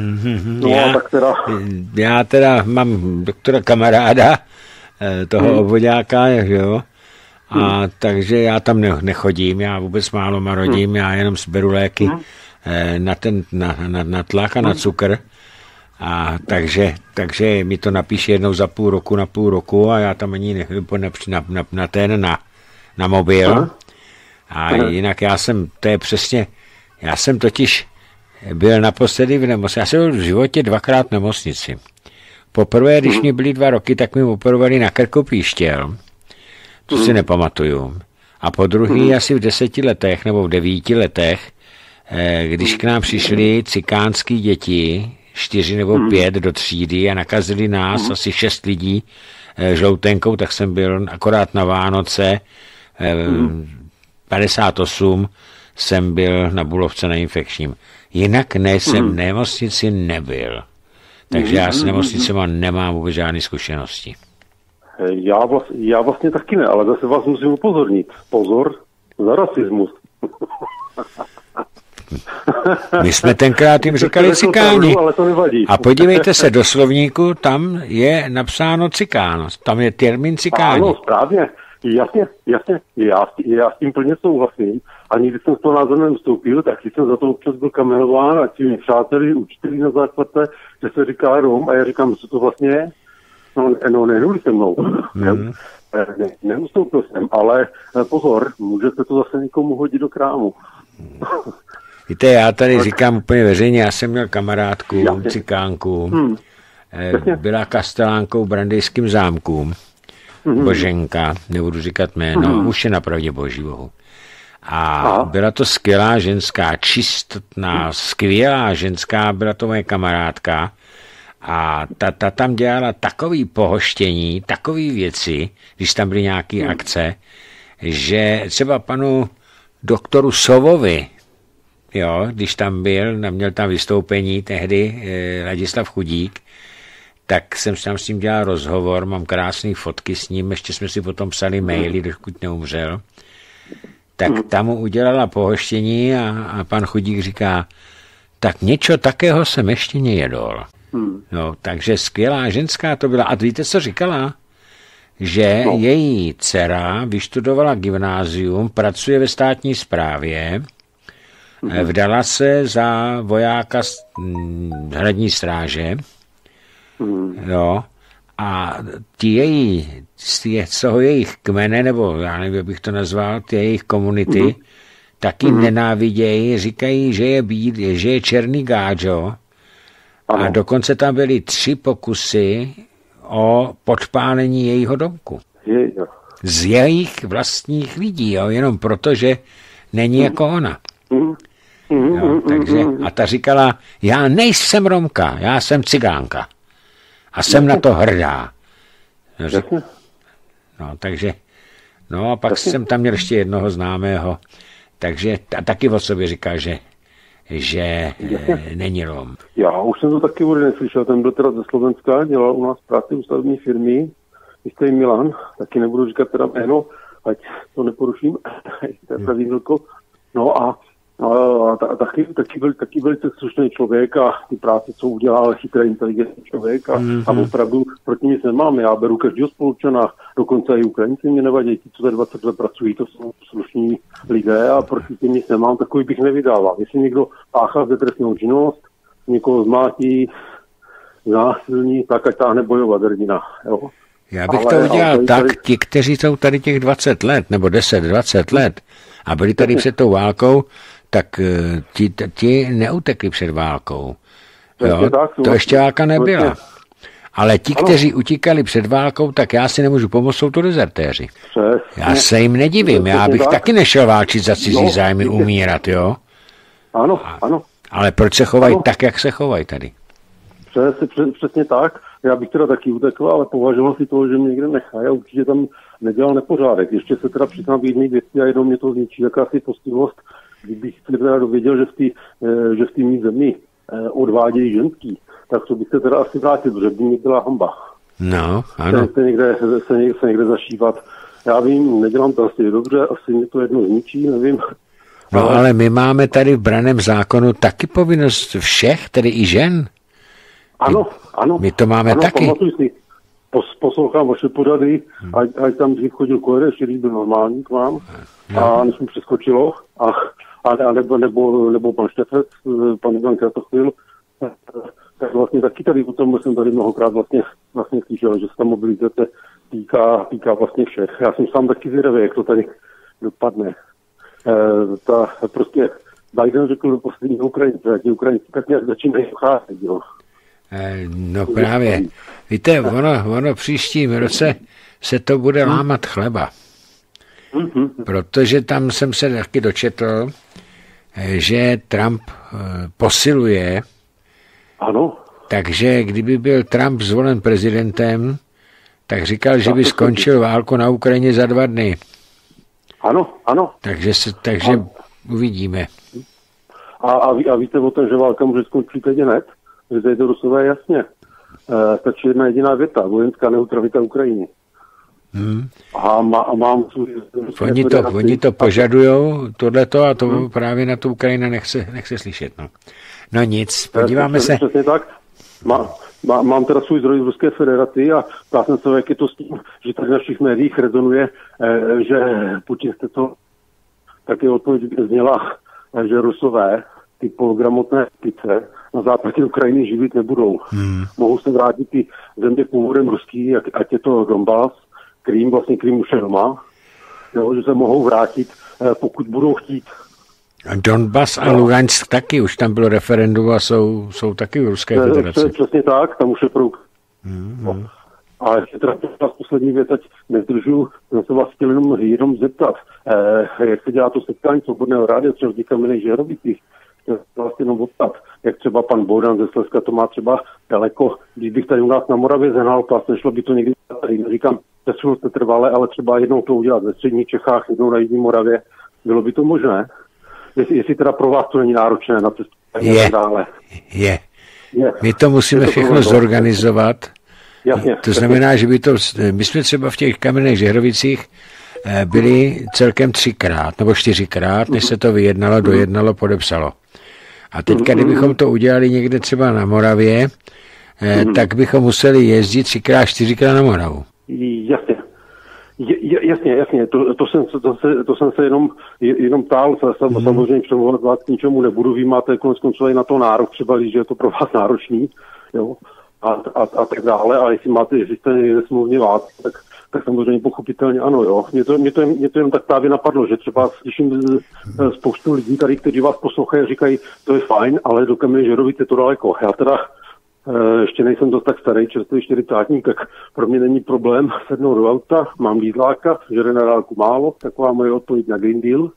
Já teda mám doktora kamaráda, toho obvoďáka, jo, a takže já tam nechodím, já vůbec málo marodím, já jenom sberu léky na tlak a na cukr, a takže mi to napíše jednou za na půl roku a já tam ani na mobil, a jinak já jsem totiž byl naposledy v nemocnici. Já jsem byl v životě 2krát v nemocnici. Poprvé, když mi byly 2 roky, tak mi operovali na krku píštěl. To si nepamatuju. A po druhý asi v 10 letech nebo v 9 letech, když k nám přišli cikánský děti, 4 nebo 5 do třídy a nakazili nás asi 6 lidí žloutenkou, tak jsem byl akorát na Vánoce 58 jsem byl na Bulovce na infekčním. Jinak jsem v nemocnici nebyl. Takže já s nemocnicema nemám vůbec žádné zkušenosti. Já vlastně taky ne, ale zase vás musím upozornit. Pozor za rasismus. My jsme tenkrát jim říkali cikáni. A podívejte se do slovníku, tam je napsáno cikán. Tam je termín cikáni. Ano, správně. Jasně. Já s tím plně souhlasím. A když jsem z toho názoru neustoupil, tak jsem za to občas byl kamenován a tím přáteli učitelí na základce, že se říká Rom a já říkám, co to vlastně je? No nehnuli se mnou. Neustoupil jsem, ale pozor, můžete to zase někomu hodit do krámu. Víte, já tady říkám úplně veřejně, já jsem měl kamarádku, cikánku, byla kastelánkou v Brandejském zámku, Boženka, nebudu říkat jméno, už je napravdě boží bohu. A byla to skvělá ženská, čistotná, skvělá ženská, byla to moje kamarádka a ta tam dělala takový pohoštění, takový věci, když tam byly nějaké akce, že třeba panu doktoru Sovovi, jo, když tam byl, měl tam vystoupení tehdy Ladislav Chudík, tak jsem tam s ním dělal rozhovor, mám krásné fotky s ním, ještě jsme si potom psali maily, dokud neumřel. Tak tam mu udělala pohoštění a pan Chudík říká, tak něčo takého jsem ještě nejedol. No, takže skvělá ženská to byla. A víte, co říkala? Že její dcera vyštudovala gymnázium, pracuje ve státní správě, vdala se za vojáka hradní stráže, jo, a z toho jejich kmene, nebo já nevím, jak bych to nazval, ty jejich komunity, taky nenávidějí, říkají, že je černý gáčo. A dokonce tam byly 3 pokusy o podpálení jejího domku. Z jejich vlastních lidí, jo, jenom proto, že není jako ona. Jo, takže, a ta říkala, já nejsem Romka, já jsem cigánka. A jsem na to hrdá. No, takže, no a pak jsem tam měl ještě jednoho známého, takže taky o sobě říká, že není Rom. Já už jsem to taky vůbec neslyšel, ten byl teda ze Slovenska, dělal u nás práci u stavební firmy, jistý Milan, taky nebudu říkat teda jméno, ať to neporuším, to je pravý Vilko. No a taky velice slušný člověk a ty práce, co udělal, chytrý, inteligentní člověk a opravdu proti nic nemám. Já beru každého spoluobčana, dokonce i Ukrajinci mě nevadí, ti, co za 20 let pracují, to jsou slušní lidé a proti tím nic nemám, takový bych nevydával. Jestli někdo páchá zde trestnou činnost, někoho zmátí, násilní, tak ať táhne bojovat hrdina. Jo? Já bych to udělal tak, ti, kteří jsou tady těch 20 let, nebo 10-20 let a byli tady před tou válkou, tak ti neutekli před válkou. Jo? To ještě válka nebyla. Ale ti, kteří utíkali před válkou, tak já si nemůžu pomoct, jsou to dezertéři. Já se jim nedivím, já bych taky nešel válčit za cizí zájmy, umírat, jo? Ano. Ale proč se chovají tak, jak se chovají tady? Přesně tak. Já bych teda taky utekl, ale považoval si toho, že mě někde nechají a určitě tam nedělal nepořádek. Ještě se teda přiznám v jedné věci a jenom mě to zničí jakási postivost, kdybych se teda dověděl, že v té mý zemi odvádějí ženský, tak to bych se teda asi vrátil, protože by mě byla hamba. No, ano. Se někde zašívat. Já vím, nedělám to asi dobře, asi mě to jedno zničí, nevím. No ale my máme tady v branném zákonu taky povinnost všech, tedy i žen. Ano. My to máme taky. Pamatuj si, poslouchám vaše pořady, ať tam dřív chodil Kojer, ještě byl normální k vám, a než mi přeskočilo, nebo pan Štefec, pan Ivan Kratochvil, tak vlastně taky tady, o tom jsem tady mnohokrát vlastně slyšel, že se ta mobilizace týká vlastně všech. Já jsem sám taky zvědavý, jak to tady dopadne. Prostě Biden řekl do posledního Ukrajince, jak Ukrajinci tak nějak začínají docházet, jo. No právě. Víte, ono příštím roce se to bude lámat chleba. Protože tam jsem se taky dočetl, že Trump posiluje. Ano. Takže kdyby byl Trump zvolen prezidentem, tak říkal, že by skončil válku na Ukrajině za 2 dny. Ano. Takže uvidíme. A víte o tom, že válka může skončit teď hned? Že to je to Rusové jasně. Stačí jedna jediná věta, vojenská neutralita Ukrajiny. A mám... Oni to požadujou, tohleto, a to právě na tu Ukrajina nechce slyšet. No nic, podíváme se. Přesně tak. Mám teda svůj zdroj z Ruské federaci a ptál jsem se, jak je to s tím, že tady v našich médiích rezonuje, že Putin jste to, taky odpověď zněla, že Rusové ty pologramotné pice na západě Ukrajiny živit nebudou. Mohou se vrátit ty země původem ruský, ať je to Donbas, Krym, vlastně Krym už je doma, jo, že se mohou vrátit, pokud budou chtít. Donbas a Lugansk taky, už tam bylo referendum a jsou taky v Ruské federaci. Přesně tak, tam už je A ještě teda poslední věc, ať nezdržu, jsem se vás chtěl jenom zeptat, jak se dělá to setkání Svobodného rádia třeba v Kamenných Žerovicích, vlastně jenom optat, jak třeba pan Bohdan ze Slezska to má třeba daleko, když bych tady u nás na Moravě zehnal plas, nešlo by to někdy tady, neříkám, přesunout se trvale, ale třeba jednou to udělat ve středních Čechách, jednou na Jižní Moravě, bylo by to možné? Jestli teda pro vás to není náročné na cestu dále. Je. My to musíme všechno zorganizovat. Jasně. To znamená, že my jsme třeba v těch Kamenných Žehrovicích byli celkem 3krát nebo 4krát, než se to vyjednalo, dojednalo, podepsalo. A teďka, kdybychom to udělali někde třeba na Moravě, tak bychom museli jezdit 3krát, 4krát na Moravu. Jasně. To jsem se jenom ptal, samozřejmě přemluvat vás k ničemu nebudu, vy máte konec konců na to nárok, třeba že je to pro vás náročný, jo, a tak dále, ale jestli jste někde smluvně vás, tak samozřejmě pochopitelně ano, jo. Mě to jen tak právě napadlo, že třeba slyším spoustu lidí tady, kteří vás poslouchají a říkají, to je fajn, ale do Kamenžerovic je to daleko. Já teda ještě nejsem dost tak starý, čerstvý 40, tak pro mě není problém sednout do auta, mám dýzláka, žere na dálku málo, taková moje odpověď na Green Deal.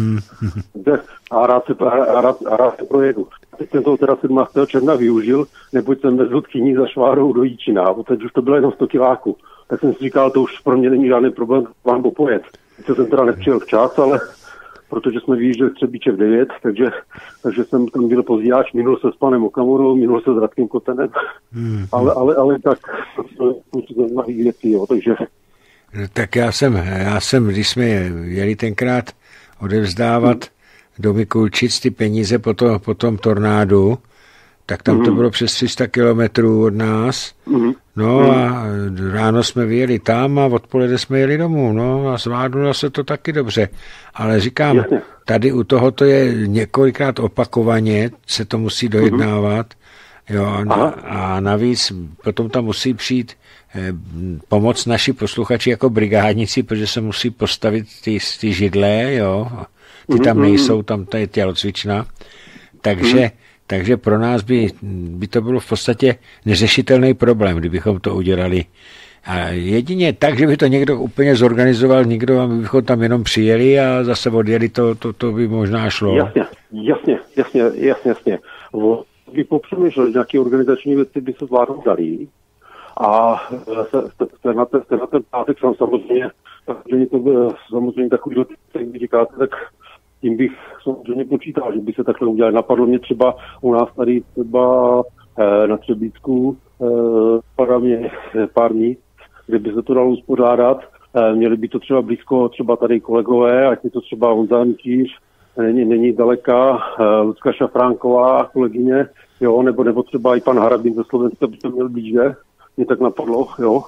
A rád se projedu. Teď jsem toho teda 17. června využil, neboť jsem vezl tkyní za Švárou do Jíčina, a teď už to bylo jenom 100 kiláků. Tak jsem si říkal, to už pro mě není žádný problém vám popojet. Teď jsem teda nepřijel včas, ale protože jsme vyjížděli z Třebíče v 9, takže jsem tam byl pozdějáč, minul se s panem Okamurou, minul se s Radkem Kotenem, ale tak to zajímavých věcí, jo, takže... Tak já jsem, když jsme jeli tenkrát odevzdávat do Mikulčic ty peníze po tom tornádu, tak tam to bylo přes 300 kilometrů od nás. No a ráno jsme vyjeli tam a odpoledne jsme jeli domů. No a zvládnulo se to taky dobře. Ale říkám, tady u tohoto je několikrát opakovaně, se to musí dojednávat. Jo, a navíc potom tam musí přijít pomoc naši posluchači jako brigádníci, protože se musí postavit ty židle, jo. Ty tam nejsou, tam je tělocvična. Takže pro nás by to bylo v podstatě neřešitelný problém, kdybychom to udělali. A jedině tak, že by to někdo úplně zorganizoval, někdo, abychom tam jenom přijeli a zase odjeli, to by možná šlo. Jasně. Bych popřemýšlel, že nějaké organizační věci by se zvládnout dali. A na ten pátek samozřejmě takový dotyk, jak říkáte, tak tím bych samozřejmě počítal, že by se takhle udělali. Napadlo mě třeba u nás tady třeba na Třebíčku padá mě pár dní, kde by se to dalo uspořádat. Měli by to třeba blízko třeba tady kolegové, ať je to třeba Honza Mikýř, není daleká, Lucka Šafránková, kolegyně, jo, nebo třeba i pan Harabin ze Slovenska by to měl blíže. Mě tak napadlo, jo,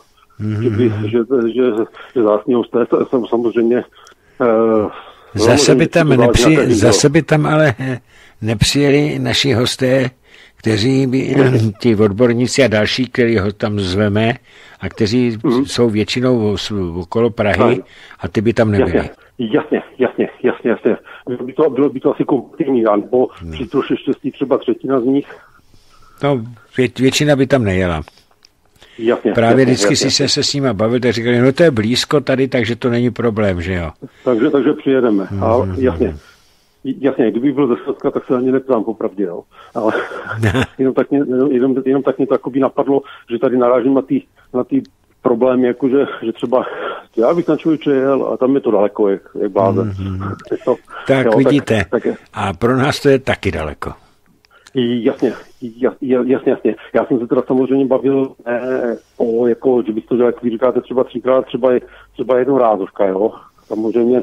že zásní hosté samozřejmě Zase by tam ale nepřijeli naši hosté, kteří by, ti odborníci a další, který ho tam zveme a kteří jsou většinou okolo Prahy a ty by tam nebyli. Jasně. Bylo by to asi kompletní, nebo při troši štěstí třeba třetina z nich. No, většina by tam nejela. Právě vždycky si se s nima bavil, tak říkali, no to je blízko tady, takže to není problém, že jo. Takže přijedeme. A jasně, kdybych byl ze Slezska, tak se ani neptám popravdě, jo. Ale jenom tak mě to jako by napadlo, že tady narážím na ty problémy, jakože že třeba já bych na Člověče jel a tam je to daleko, jak blázen. Tak jo, vidíte, tak a pro nás to je taky daleko. Jasně. Já jsem se teda samozřejmě bavil jako, že bych to dělal, jak vy říkáte, třeba 3krát, třeba jednorázovka, jo. Samozřejmě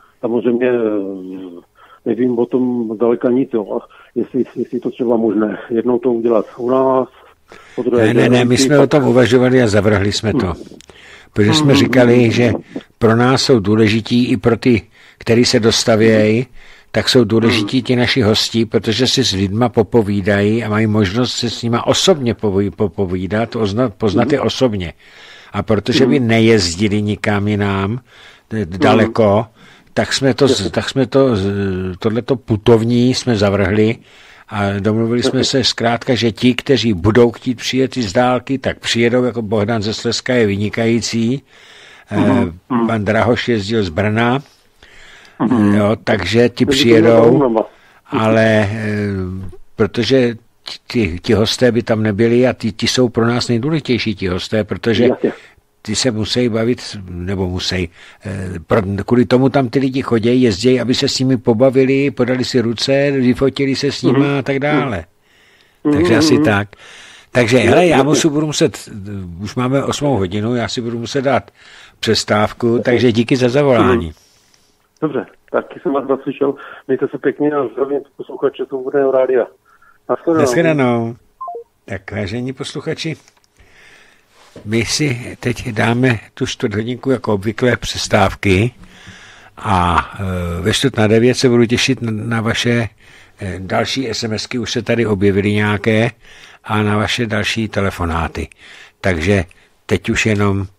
nevím o tom zdaleka nic, jo. Jestli to třeba možné jednou to udělat u nás. Ne, my jsme o tom uvažovali a zavrhli jsme to. Protože jsme říkali, že pro nás jsou důležití i pro ty, který se dostavějí, tak jsou důležití ti naši hosti, protože si s lidma popovídají a mají možnost se s nima osobně popovídat, poznat je osobně. A protože by nejezdili nikam jinam daleko, tak jsme tohleto putovní jsme zavrhli a domluvili jsme se zkrátka, že ti, kteří budou chtít přijet z dálky, tak přijedou, jako Bohdan ze Slezska je vynikající, pan Drahoš jezdil z Brna, jo, takže ti přijedou, ale protože ti hosté by tam nebyli a ti jsou pro nás nejdůležitější ti hosté, protože ty se musí bavit, nebo musí. Kvůli tomu tam ty lidi chodí, jezdí, aby se s nimi pobavili, podali si ruce, vyfotili se s nimi a tak dále. Takže asi tak. Takže hele, já budu muset, už máme 8 hodinu, já si budu muset dát přestávku, takže díky za zavolání. Dobře, taky jsem vás zaslyšel. Mějte se pěkně a zdravím posluchače Svobodného rádia. Nashledanou. Tak, vážení posluchači, my si teď dáme tu 4 hodinku jako obvykle přestávky a ve 8:45 se budu těšit na vaše další SMSky, už se tady objevily nějaké, a na vaše další telefonáty. Takže teď už jenom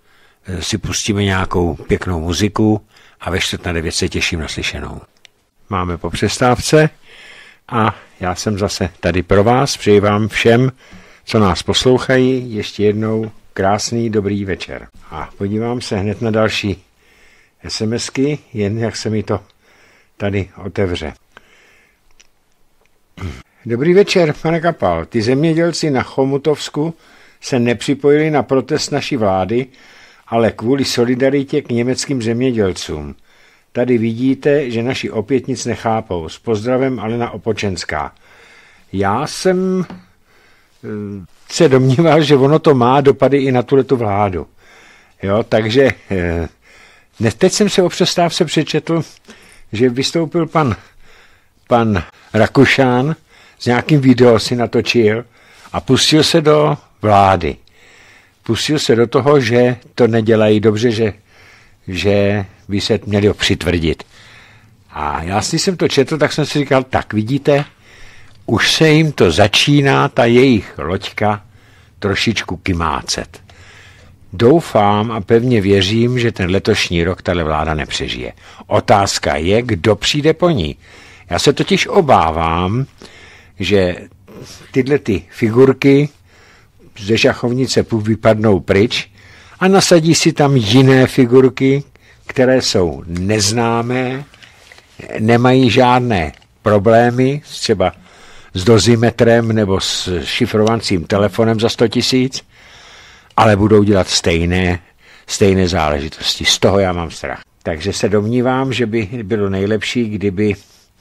si pustíme nějakou pěknou muziku a ve 8:45 se těším na slyšenou. Máme po přestávce a já jsem zase tady pro vás. Přeji vám všem, co nás poslouchají, ještě jednou krásný dobrý večer. A podívám se hned na další SMSky, jen jak se mi to tady otevře. Dobrý večer, pane Kapal. Ty zemědělci na Chomutovsku se nepřipojili na protest naší vlády, ale kvůli solidaritě k německým zemědělcům. Tady vidíte, že naši opět nic nechápou. S pozdravem Alena Opočenská. Já jsem se domníval, že ono to má dopady i na tuhletu vládu. Jo, takže teď jsem se o přestávce přečetl, že vystoupil pan Rakušan, s nějakým video si natočil a pustil se do vlády. Pustil se do toho, že to nedělají dobře, že by se měli přitvrdit. A já když jsem to četl, tak jsem si říkal, tak vidíte, už se jim to začíná, ta jejich loďka, trošičku kymácet. Doufám a pevně věřím, že ten letošní rok tahle vláda nepřežije. Otázka je, kdo přijde po ní. Já se totiž obávám, že tyhle ty figurky ze šachovnice vypadnou pryč a nasadí si tam jiné figurky, které jsou neznámé, nemají žádné problémy, třeba s dozimetrem nebo s šifrovacím telefonem za 100 000, ale budou dělat stejné záležitosti. Z toho já mám strach. Takže se domnívám, že by bylo nejlepší, kdyby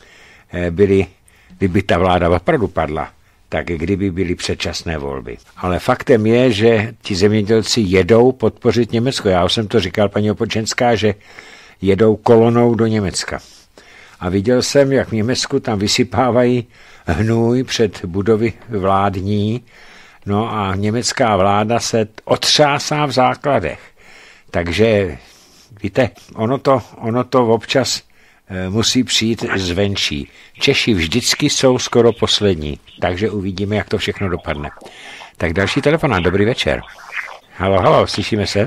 ta vláda opravdu padla, tak kdyby byly předčasné volby. Ale faktem je, že ti zemědělci jedou podpořit Německo. Já už jsem to říkal, paní Opočenská, že jedou kolonou do Německa. A viděl jsem, jak v Německu tam vysypávají hnůj před budovy vládní, no a německá vláda se otřásá v základech. Takže, víte, ono to občas musí přijít zvenčí. Češi vždycky jsou skoro poslední, takže uvidíme, jak to všechno dopadne. Tak další telefonát, dobrý večer. Halo, slyšíme se?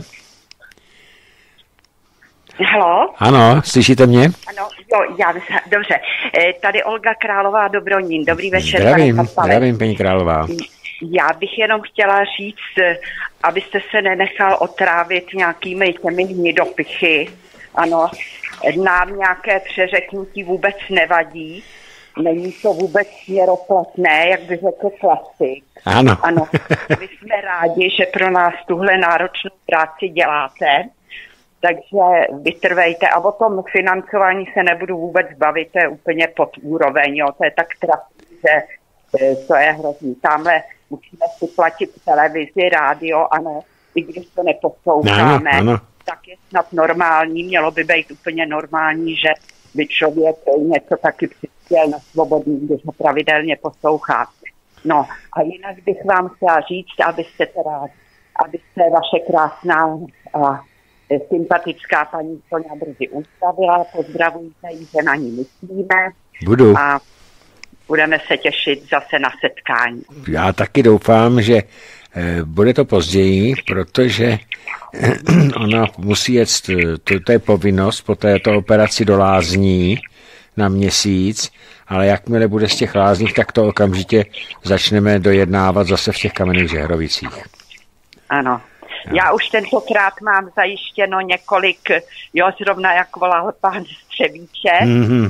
Halo? Ano, slyšíte mě? Ano, jo, dobře. Tady Olga Králová Dobronín. Dobrý večer. Zdravím, paní Králová. Já bych jenom chtěla říct, abyste se nenechal otrávit nějakými těmi hnidopichy. Ano, nám nějaké přeřeknutí vůbec nevadí. Není to vůbec směroplatné, jak by řekl klasik. Ano. Ano, my jsme rádi, že pro nás tuhle náročnou práci děláte. Takže vytrvejte a o tom financování se nebudu vůbec bavit, to je úplně pod úroveň, jo. To je tak trapný, že to je hrozný. Tamhle musíme si platit televizi, rádio, ano, i když to neposloucháme, ano. Tak je snad normální, mělo by být úplně normální, že by člověk něco taky přispěl na svobodný, když ho pravidelně poslouchá. No a jinak bych vám chtěla říct, abyste vaše krásná a sympatická paní Soňa brzy ustavila, pozdravujte jí, že na ní myslíme. Budu. A budeme se těšit zase na setkání. Já taky doufám, že bude to později, protože ona musí jet, to je povinnost po této operaci do lázní na měsíc, ale jakmile bude z těch lázních, tak to okamžitě začneme dojednávat zase v těch Kamenných Žehrovicích. Ano. Já už tentokrát mám zajištěno několik, zrovna jak volal pán Střebíček,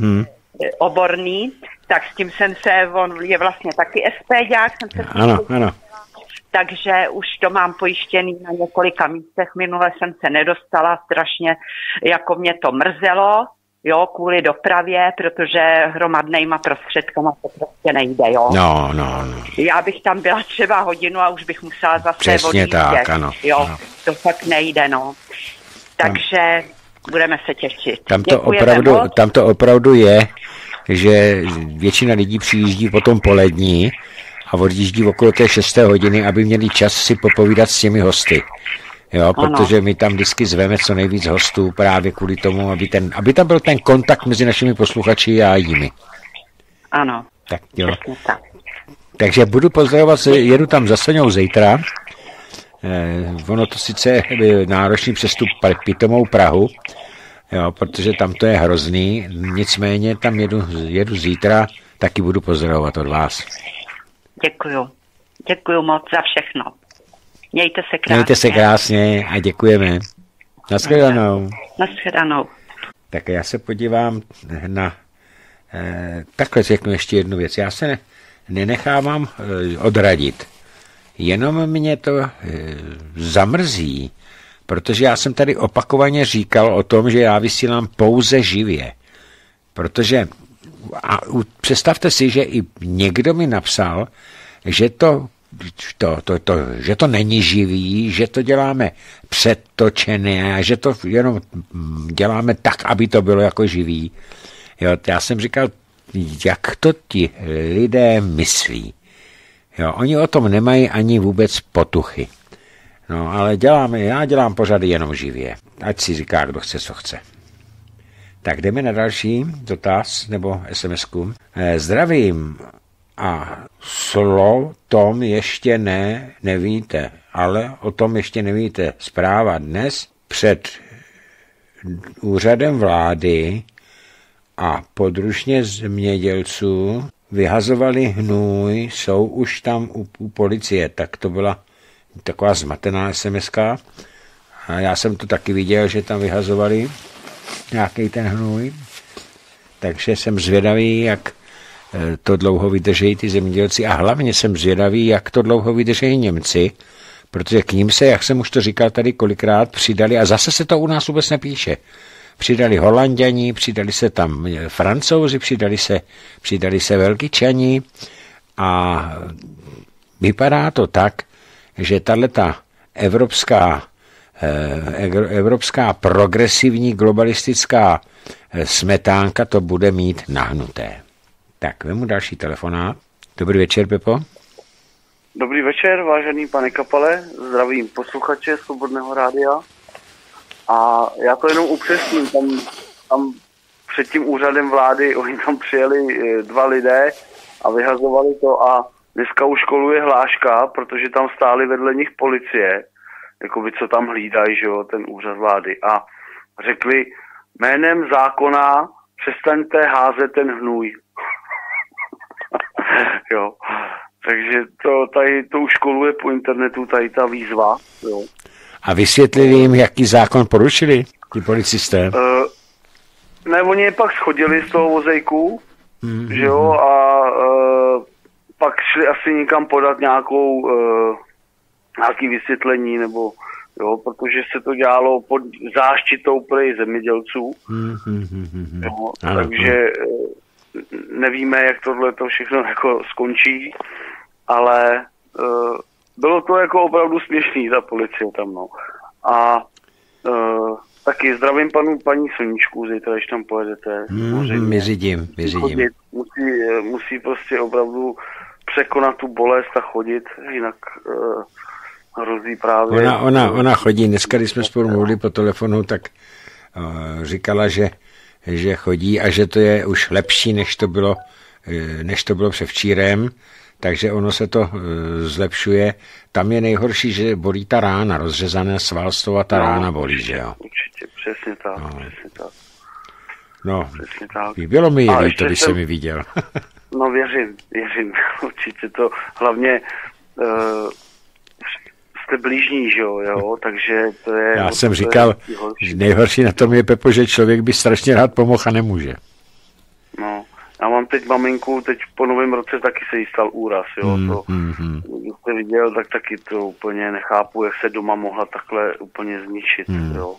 oborný, tak s tím on je vlastně taky SPďák. Ano. Takže už to mám pojištěný na několika místech. Minule jsem se nedostala, strašně jako mě to mrzelo, kvůli dopravě, protože hromadnejma prostředkama to prostě nejde, No. Já bych tam byla třeba hodinu a už bych musela zase přesně tak, ano. To fakt nejde, Takže budeme se těšit. Tam to opravdu je, že většina lidí přijíždí potom polední a odjíždí okolo té 6. hodiny, aby měli čas si popovídat s těmi hosty. Protože my tam vždycky zveme co nejvíc hostů právě kvůli tomu, aby tam byl ten kontakt mezi našimi posluchači a jimi. Ano. Tak jo. Takže budu pozdravovat, jedu tam za Soňou zítra Ono to sice je náročný přes tu pitomou Prahu, jo, protože tam to je hrozný, nicméně tam jedu zítra, taky budu pozdravovat od vás. Děkuju moc za všechno. Mějte se krásně. Mějte se krásně a děkujeme. Naschledanou. Naschledanou. Tak já se podívám na... takhle řeknu ještě jednu věc. Já se nenechávám odradit. Jenom mě to zamrzí, protože já jsem tady opakovaně říkal o tom, že já vysílám pouze živě. Protože představte si, že i někdo mi napsal, že že to není živý, že to děláme předtočené a že to jenom děláme tak, aby to bylo jako živý. Jo, já jsem říkal, jak to ti lidé myslí. Jo, oni o tom nemají ani vůbec potuchy. No, ale já dělám pořady jenom živě. Ať si říká, kdo chce, co chce. Tak jdeme na další dotaz nebo SMS-ku. Zdravím. A tom ještě nevíte, ale o tom ještě nevíte. Zpráva dnes před úřadem vlády a podružně zemědělců vyhazovali hnůj, jsou už tam u policie. Tak to byla taková zmatená SMS-ka. A já jsem to taky viděl, že tam vyhazovali nějaký ten hnůj. Takže jsem zvědavý, jak to dlouho vydržejí ty zemědělci a hlavně jsem zvědavý, jak to dlouho vydržejí Němci, protože k ním se, jak jsem už to říkal tady kolikrát, přidali, a zase se to u nás vůbec nepíše, přidali Holanďani, přidali se tam Francouzi, přidali se Belgičani a vypadá to tak, že tato evropská progresivní globalistická smetánka to bude mít nahnuté. Tak, vemu další telefonát. Dobrý večer, Pepo. Dobrý večer, vážený pane Kapale. Zdravím posluchače Svobodného rádia. A já to jenom upřesním. Tam před tím úřadem vlády, oni tam přijeli 2 lidé a vyhazovali to a dneska už koluje hláška, protože tam stáli vedle nich policie, jakoby co tam hlídají, že jo, ten úřad vlády. A řekli, jménem zákona přestaňte házet ten hnůj. Jo. Takže to už koluje po internetu, tady ta výzva. Jo. A vysvětlili jim, jaký zákon porušili ti policisté? Ne, oni je pak schodili z toho vozejku, že jo, a pak šli asi někam podat nějaký vysvětlení, nebo jo, protože se to dělalo pod záštitou prý zemědělců. Jo, takže nevíme, jak tohle to všechno jako skončí, ale bylo to jako opravdu směšný, ta policie tam, no. A taky zdravím paní Sluníčku, zítra, když tam pojedete. Vyřídím. Musí prostě opravdu překonat tu bolest a chodit, jinak hrozí právě. Ona chodí, dneska, když jsme spolu mluvili po telefonu, tak říkala, že chodí a že to je už lepší, než to bylo předvčírem, takže ono se to zlepšuje. Tam je nejhorší, že bolí ta rána, rozřezané svalstvo a ta rána bolí, že jo? Určitě, přesně tak. No, přesně tak. bylo mi to, když jsem mi viděl. No věřím, určitě to, hlavně jste blížní, že jo, takže to je... Já jsem říkal, že nejhorší na tom je, Pepo, že člověk by strašně rád pomohl a nemůže. No, já mám teď maminku, teď po novém roce taky se jí stal úraz, jo, když jste viděl, tak taky to úplně nechápu, jak se doma mohla takhle úplně zničit, jo.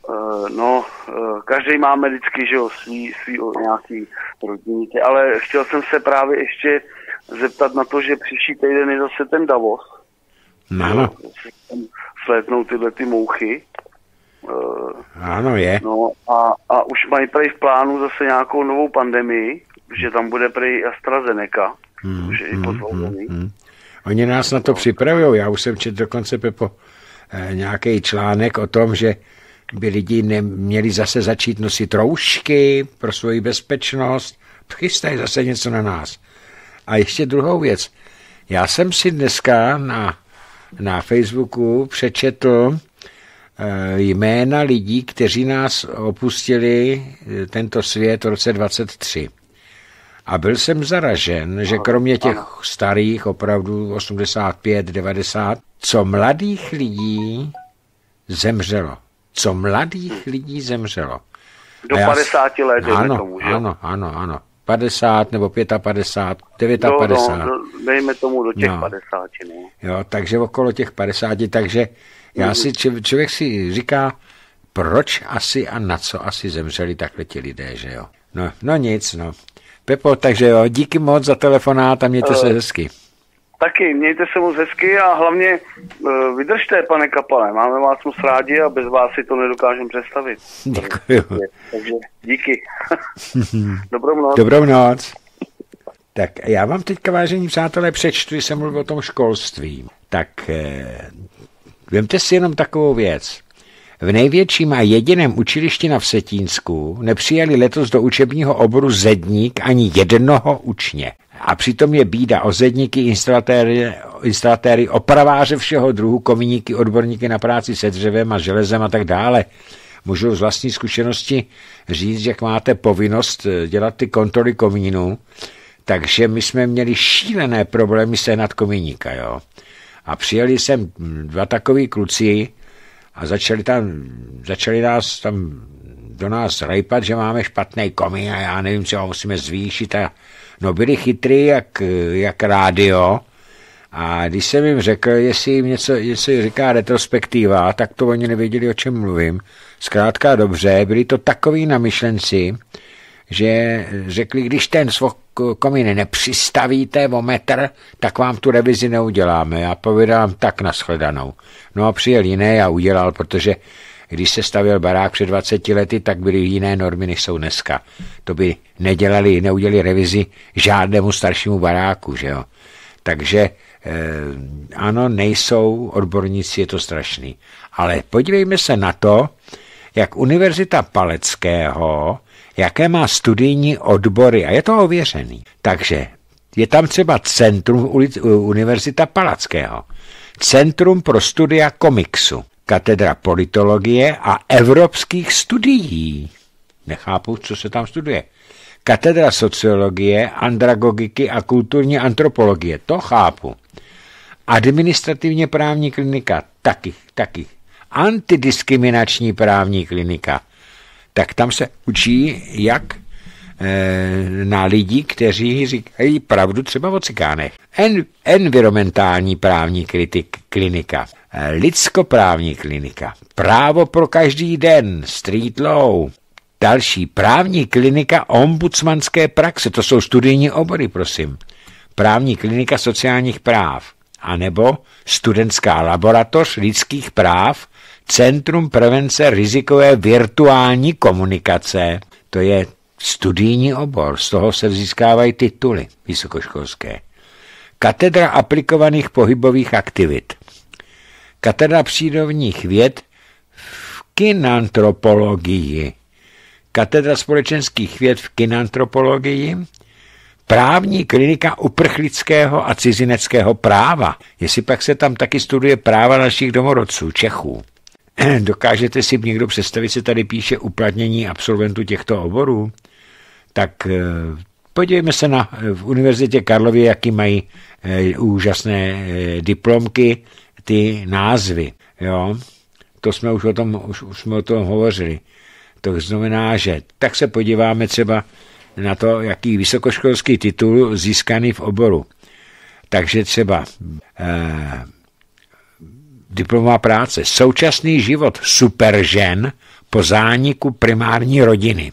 Každý máme vždycky, že jo, svý nějaký rodinníky, ale chtěl jsem se právě ještě zeptat na to, že příští týden je zase ten Davos. Ano. Slétnou tyhle ty mouchy. Ano, je. No a už mají prej v plánu zase nějakou novou pandemii, že tam bude prej AstraZeneca. Že i Oni nás na to připravují. Já už jsem četl dokonce, Pepo, nějaký článek o tom, že by lidi neměli zase začít nosit roušky pro svoji bezpečnost. Chystají zase něco na nás. A ještě druhou věc. Já jsem si dneska na na Facebooku přečetl jména lidí, kteří nás opustili tento svět v roce 23. A byl jsem zaražen, že kromě těch starých, opravdu 85, 90, co mladých lidí zemřelo. Do 50 let, dejme tomu, že? Ano. 50 nebo 55, 59. Dejme tomu do těch 50, no. Jo, takže okolo těch 50, takže já si, člověk si říká, proč asi a na co asi zemřeli takhle ti lidé, že jo. No nic, no. Pepo, takže jo, díky moc za telefonát a mějte se hezky. Taky, mějte se moc hezky a hlavně vydržte, pane Kapale, máme vás moc rádi a bez vás si to nedokážeme představit. Děkuju. Takže díky. Dobrou noc. Dobrou noc. Tak já vám teďka, vážení přátelé, přečtu, jsem mluvil o tom školství. Tak vemte si jenom takovou věc. V největším a jediném učilišti na Vsetínsku nepřijali letos do učebního oboru zedník ani jednoho učně. A přitom je bída o zedníky, instalatéry, opraváře všeho druhu, kominíky, odborníky na práci se dřevem a železem a tak dále. Můžu z vlastní zkušenosti říct, že máte povinnost dělat ty kontroly komínů, takže my jsme měli šílené problémy sehnat komíníka, jo. A přijeli sem dva takový kluci a začali nás tam do nás rejpat, že máme špatný komín a já nevím, co ho musíme zvýšit. No byli chytrý jak rádio a když jsem jim řekl, jestli jim něco říká retrospektiva, tak to oni nevěděli, o čem mluvím. Zkrátka dobře, byli to takový namyšlenci, že řekli, když ten svůj komín nepřistavíte o metr, tak vám tu revizi neuděláme. Já povídám tak nashledanou. No a přijel jiný a udělal, protože když se stavěl barák před 20 lety, tak byly jiné normy, než jsou dneska. To by neudělali revizi žádnému staršímu baráku, že jo. Takže ano, nejsou odborníci, je to strašný. Ale podívejme se na to, jak Univerzita Palackého, jaké má studijní odbory, a je to ověřený. Takže je tam třeba centrum Univerzita Palackého, Centrum pro studia komiksu, katedra politologie a evropských studií. Nechápu, co se tam studuje. Katedra sociologie, andragogiky a kulturní antropologie. To chápu. Administrativně právní klinika. Taky. Antidiskriminační právní klinika. Tak tam se učí, jak na lidi, kteří říkají pravdu třeba o cikánech. Environmentální právní klinika. Lidskoprávní klinika. Právo pro každý den. Street law. Další. Právní klinika ombudsmanské praxe. To jsou studijní obory, prosím. Právní klinika sociálních práv. A nebo studentská laboratoř lidských práv, Centrum prevence rizikové virtuální komunikace. To je studijní obor, z toho se získávají tituly vysokoškolské. Katedra aplikovaných pohybových aktivit. Katedra přírodních věd v kinantropologii. Katedra společenských věd v kinantropologii. Právní klinika uprchlického a cizineckého práva. Jestli pak se tam taky studuje práva našich domorodců, Čechů. Dokážete si někdo představit, se tady píše uplatnění absolventů těchto oborů? Tak podívejme se v Univerzitě Karlově, jaký mají úžasné diplomky, ty názvy. Jo? To jsme už o tom hovořili. To znamená, že tak se podíváme třeba na to, jaký vysokoškolský titul získaný v oboru. Takže třeba diplomová práce. Současný život superžen po zániku primární rodiny.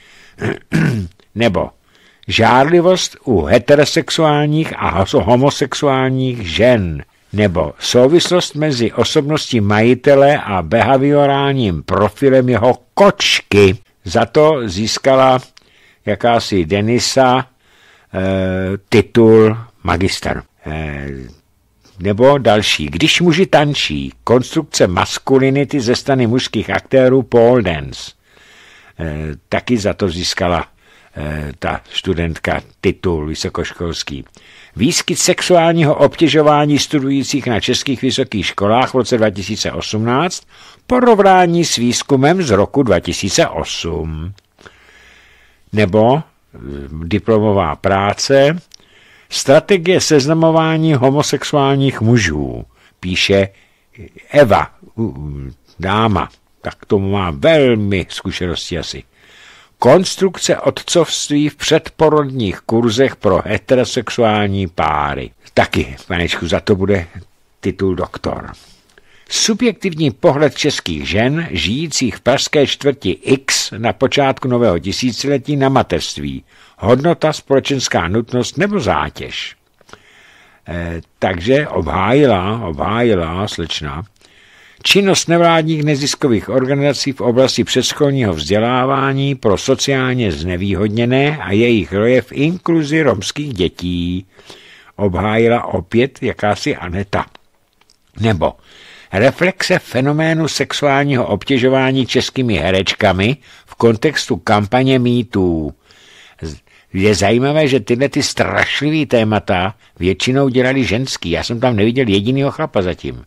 Nebo žárlivost u heterosexuálních a homosexuálních žen. Nebo souvislost mezi osobností majitele a behaviorálním profilem jeho kočky. Za to získala jakási Denisa titul magister. Nebo další. Když muži tančí, konstrukce maskulinity ze strany mužských aktérů pole dance. Taky za to získala ta studentka titul vysokoškolský. Výskyt sexuálního obtěžování studujících na českých vysokých školách v roce 2018 porovnání s výzkumem z roku 2008. Nebo diplomová práce Strategie seznamování homosexuálních mužů, píše Eva, dáma, tak k tomu má velmi zkušenosti asi. Konstrukce otcovství v předporodních kurzech pro heterosexuální páry. Taky, panečku, za to bude titul doktor. Subjektivní pohled českých žen, žijících v pražské čtvrti X na počátku nového tisíciletí na mateřství. Hodnota, společenská nutnost nebo zátěž. Takže obhájila slečna činnost nevládních neziskových organizací v oblasti předškolního vzdělávání pro sociálně znevýhodněné a jejich role v inkluzi romských dětí. Obhájila opět jakási Aneta. Nebo reflexe fenoménu sexuálního obtěžování českými herečkami v kontextu kampaně MeToo. Je zajímavé, že tyhle ty strašlivý témata většinou dělali ženský. Já jsem tam neviděl jedinýho chlapa zatím.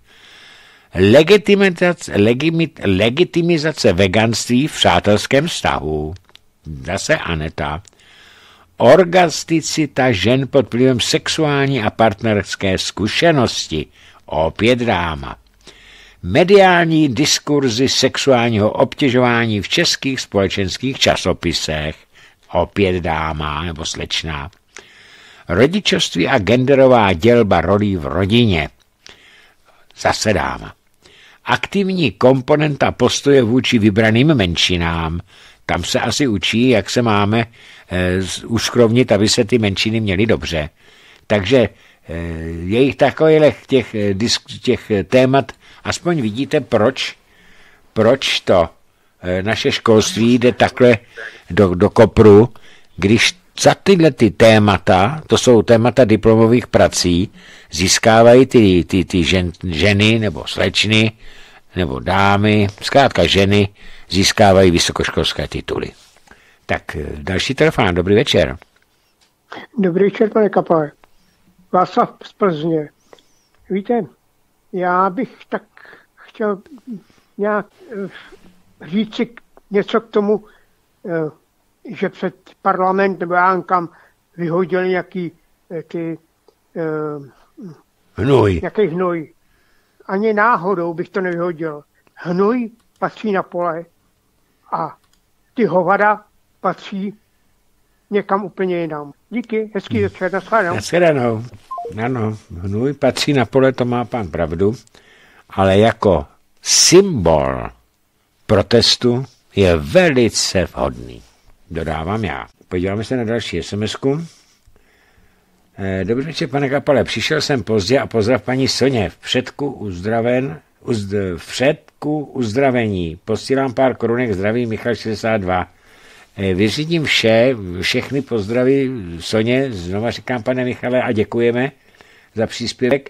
Legitimizace veganství v přátelském vztahu. Zase Aneta. Orgasticita žen pod vlivem sexuální a partnerské zkušenosti. Opět dáma. Mediální diskurzy sexuálního obtěžování v českých společenských časopisech. Opět dáma nebo slečna. Rodičovství a genderová dělba rolí v rodině. Zase dáma. Aktivní komponenta postoje vůči vybraným menšinám. Tam se asi učí, jak se máme uskrovnit, aby se ty menšiny měly dobře. Takže je jich takových těch témat, aspoň vidíte, proč to naše školství jde takhle do kopru, když za tyhle ty témata, to jsou témata diplomových prací, získávají ty ženy nebo slečny nebo dámy, zkrátka ženy, získávají vysokoškolské tituly. Tak další telefon, dobrý večer. Dobrý večer, pane Kapale. Václav z Plzně. Víte, já bych tak chtěl nějak říct si něco k tomu, že před parlament nebo Jánkam vyhodili nějaký nějaký hnoj. Ani náhodou bych to nevyhodil. Hnoj patří na pole a ty hovada patří někam úplně jinam. Díky, hezký večer, nashledanou. Nashledanou. Ano, hnůj patří na pole, to má pán pravdu, ale jako symbol protestu je velice vhodný. Dodávám já. Podíváme se na další SMS-ku. Dobrý večer, pane Kapale, přišel jsem pozdě a pozdrav paní Soně. V předku uzdravení. Posílám pár korunek, zdraví Michal 62. Vyřídím všechny pozdraví Soně, znova říkám, pane Michale, a děkujeme za příspěvek.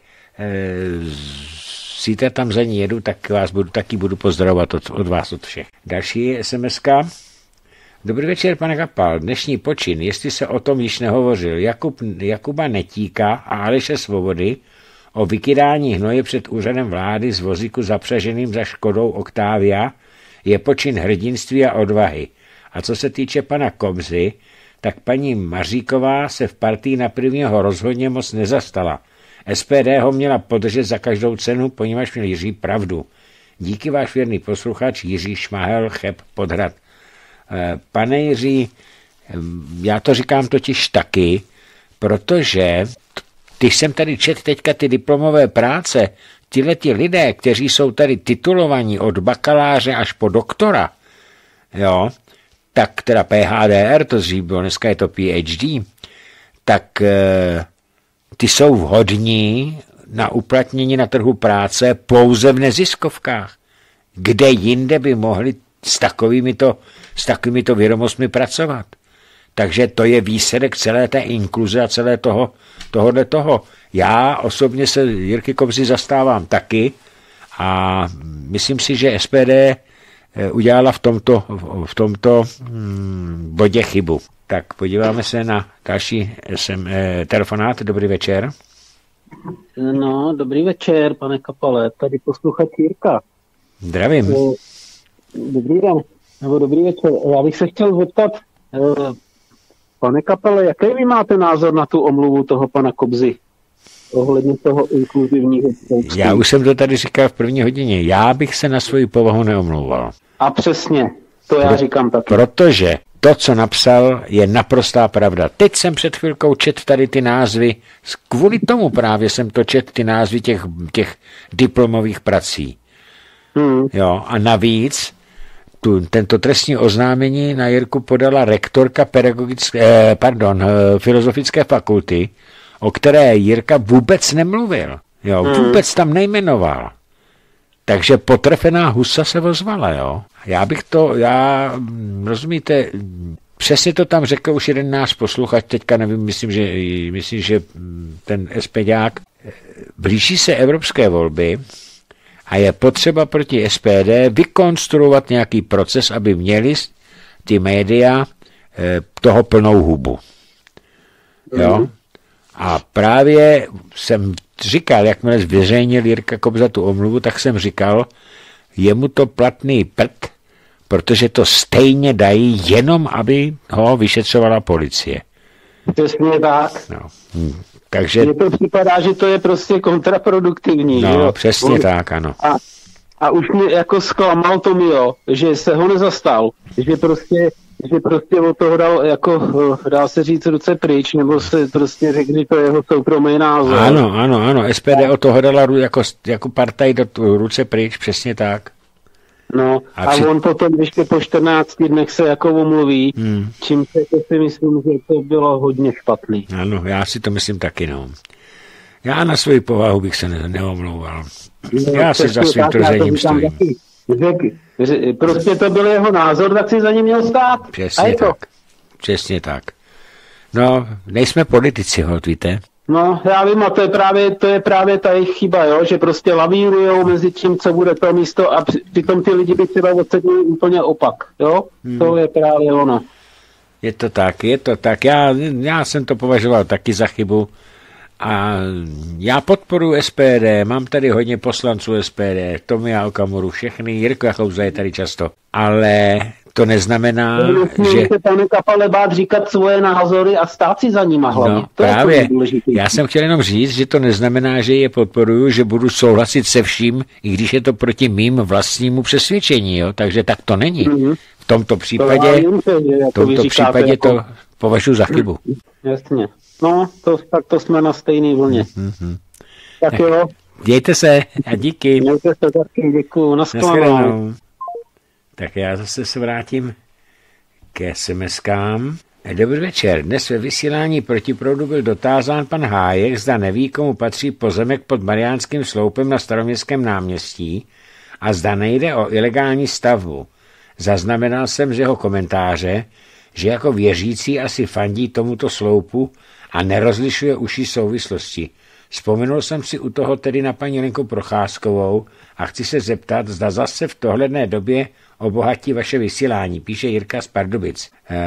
Zítra tam za ní jedu, tak vás budu pozdravovat od vás, od všech. Další SMS-ka. Dobrý večer, pane Kapal. Dnešní počin, jestli se o tom již nehovořil, Jakuba Netíka a Aleše Svobody o vykydání hnoje před úřadem vlády z vozíku zapřaženým za Škodou Octavia, je počin hrdinství a odvahy. A co se týče pana Kobzy, tak paní Maříková se v partii na prvního rozhodně moc nezastala. SPD ho měla podržet za každou cenu, poněvadž měl Jiří pravdu. Díky, váš věrný posluchač Jiří Šmahel, Cheb, Podhrad. Pane Jiří, já to říkám totiž taky, protože když jsem tady četl teďka ty diplomové práce, ti lidé, kteří jsou tady titulovaní od bakaláře až po doktora, jo, tak teda PhDR, to dřív bylo, dneska je to PhD, tak ty jsou vhodní na uplatnění na trhu práce pouze v neziskovkách. Kde jinde by mohli s takovýmito vědomostmi pracovat. Takže to je výsledek celé té inkluze a celé tohohle toho. Já osobně se Jirky Kobzy zastávám taky a myslím si, že SPD udělala v tomto bodě chybu. Tak podíváme se na další telefonát. Dobrý večer. No, dobrý večer, pane Kapale, tady posluchač Jirka. Zdravím. Dobrý den, nebo dobrý večer. Já bych se chtěl zeptat, pane Kapale, jaký vy máte názor na tu omluvu toho pana Kobzy ohledně toho inkluzivního školství? Já už jsem to tady říkal v první hodině. Já bych se na svoji povahu neomlouval. A přesně, to já říkám taky. Protože to, co napsal, je naprostá pravda. Teď jsem před chvilkou čet tady ty názvy, kvůli tomu právě jsem to čet ty názvy těch diplomových prací. Jo, a navíc tento trestní oznámení na Jirku podala rektorka filozofické fakulty, o které Jirka vůbec nemluvil. Jo, vůbec tam nejmenoval. Takže potrefená husa se ozvala, jo. Rozumíte, přesně to tam řekl už jeden náš posluchač, teďka nevím, myslím, že ten SPDák. Blíží se evropské volby a je potřeba proti SPD vykonstruovat nějaký proces, aby měli ty média toho plnou hubu. Jo. A právě jsem říkal, jakmile zveřejnil Jirka Kobza tu omluvu, tak jsem říkal, je mu to platný prd, protože to stejně dají jenom, aby ho vyšetřovala policie. Přesně tak. No. Takže... Mně to připadá, že to je prostě kontraproduktivní. No, jo? přesně tak, ano. A už mě jako zklamal Tomio, že se ho nezastal, že prostě od toho dal, jako, dá se říct, ruce pryč, nebo se prostě řekl, že to je jeho soukromý názor. Ano, SPD od toho dala jako partaj do ruce pryč, přesně tak. No, a on potom ještě po 14 dnech se jako omluví, čím se to si myslím, že to bylo hodně špatný. Ano, já si to myslím taky, no. Já na svoji povahu bych se neomlouval. No, já si za svým tvrzením stojím. Prostě to byl jeho názor, tak si za ním měl stát. Přesně tak. Přesně tak. No, nejsme politici, holt, víte? No, já vím, a to je právě ta jejich chyba, jo? Že prostě lavírujou mezi tím, co bude to místo, a přitom ty lidi by třeba odsedili úplně opak, jo? To je právě ono. Je to tak. Já jsem to považoval taky za chybu. A já podporuji SPD, mám tady hodně poslanců SPD, Tomia Okamuru, všechny, Jirko Jachouza je tady často, ale to neznamená, že... se, pane Kapale, bát říkat svoje názory a stát si za nima hlavně. No, to právě, je to já jsem chtěl jenom říct, že to neznamená, že je podporuju, že budu souhlasit se vším, i když je to proti mým vlastnímu přesvědčení, jo? Takže tak to není. V tomto případě, to považuji za chybu. Jasně. No, tak to jsme na stejné vlně. Tak jo. Dějte se a díky. Mějte se taky, děkuju. Naschledanou. Tak já zase se vrátím ke SMS-kám. Dobrý večer. Dnes ve vysílání Protiproudu byl dotázán pan Hájek, zda neví, komu patří pozemek pod Mariánským sloupem na Staroměstském náměstí a zda nejde o ilegální stavbu. Zaznamenal jsem z jeho komentáře, že jako věřící asi fandí tomuto sloupu a nerozlišuje užší souvislosti. Vzpomenul jsem si u toho tedy na paní Lenku Procházkovou a chci se zeptat, zda zase v tohledné době obohatí vaše vysílání, píše Jirka z Pardubic.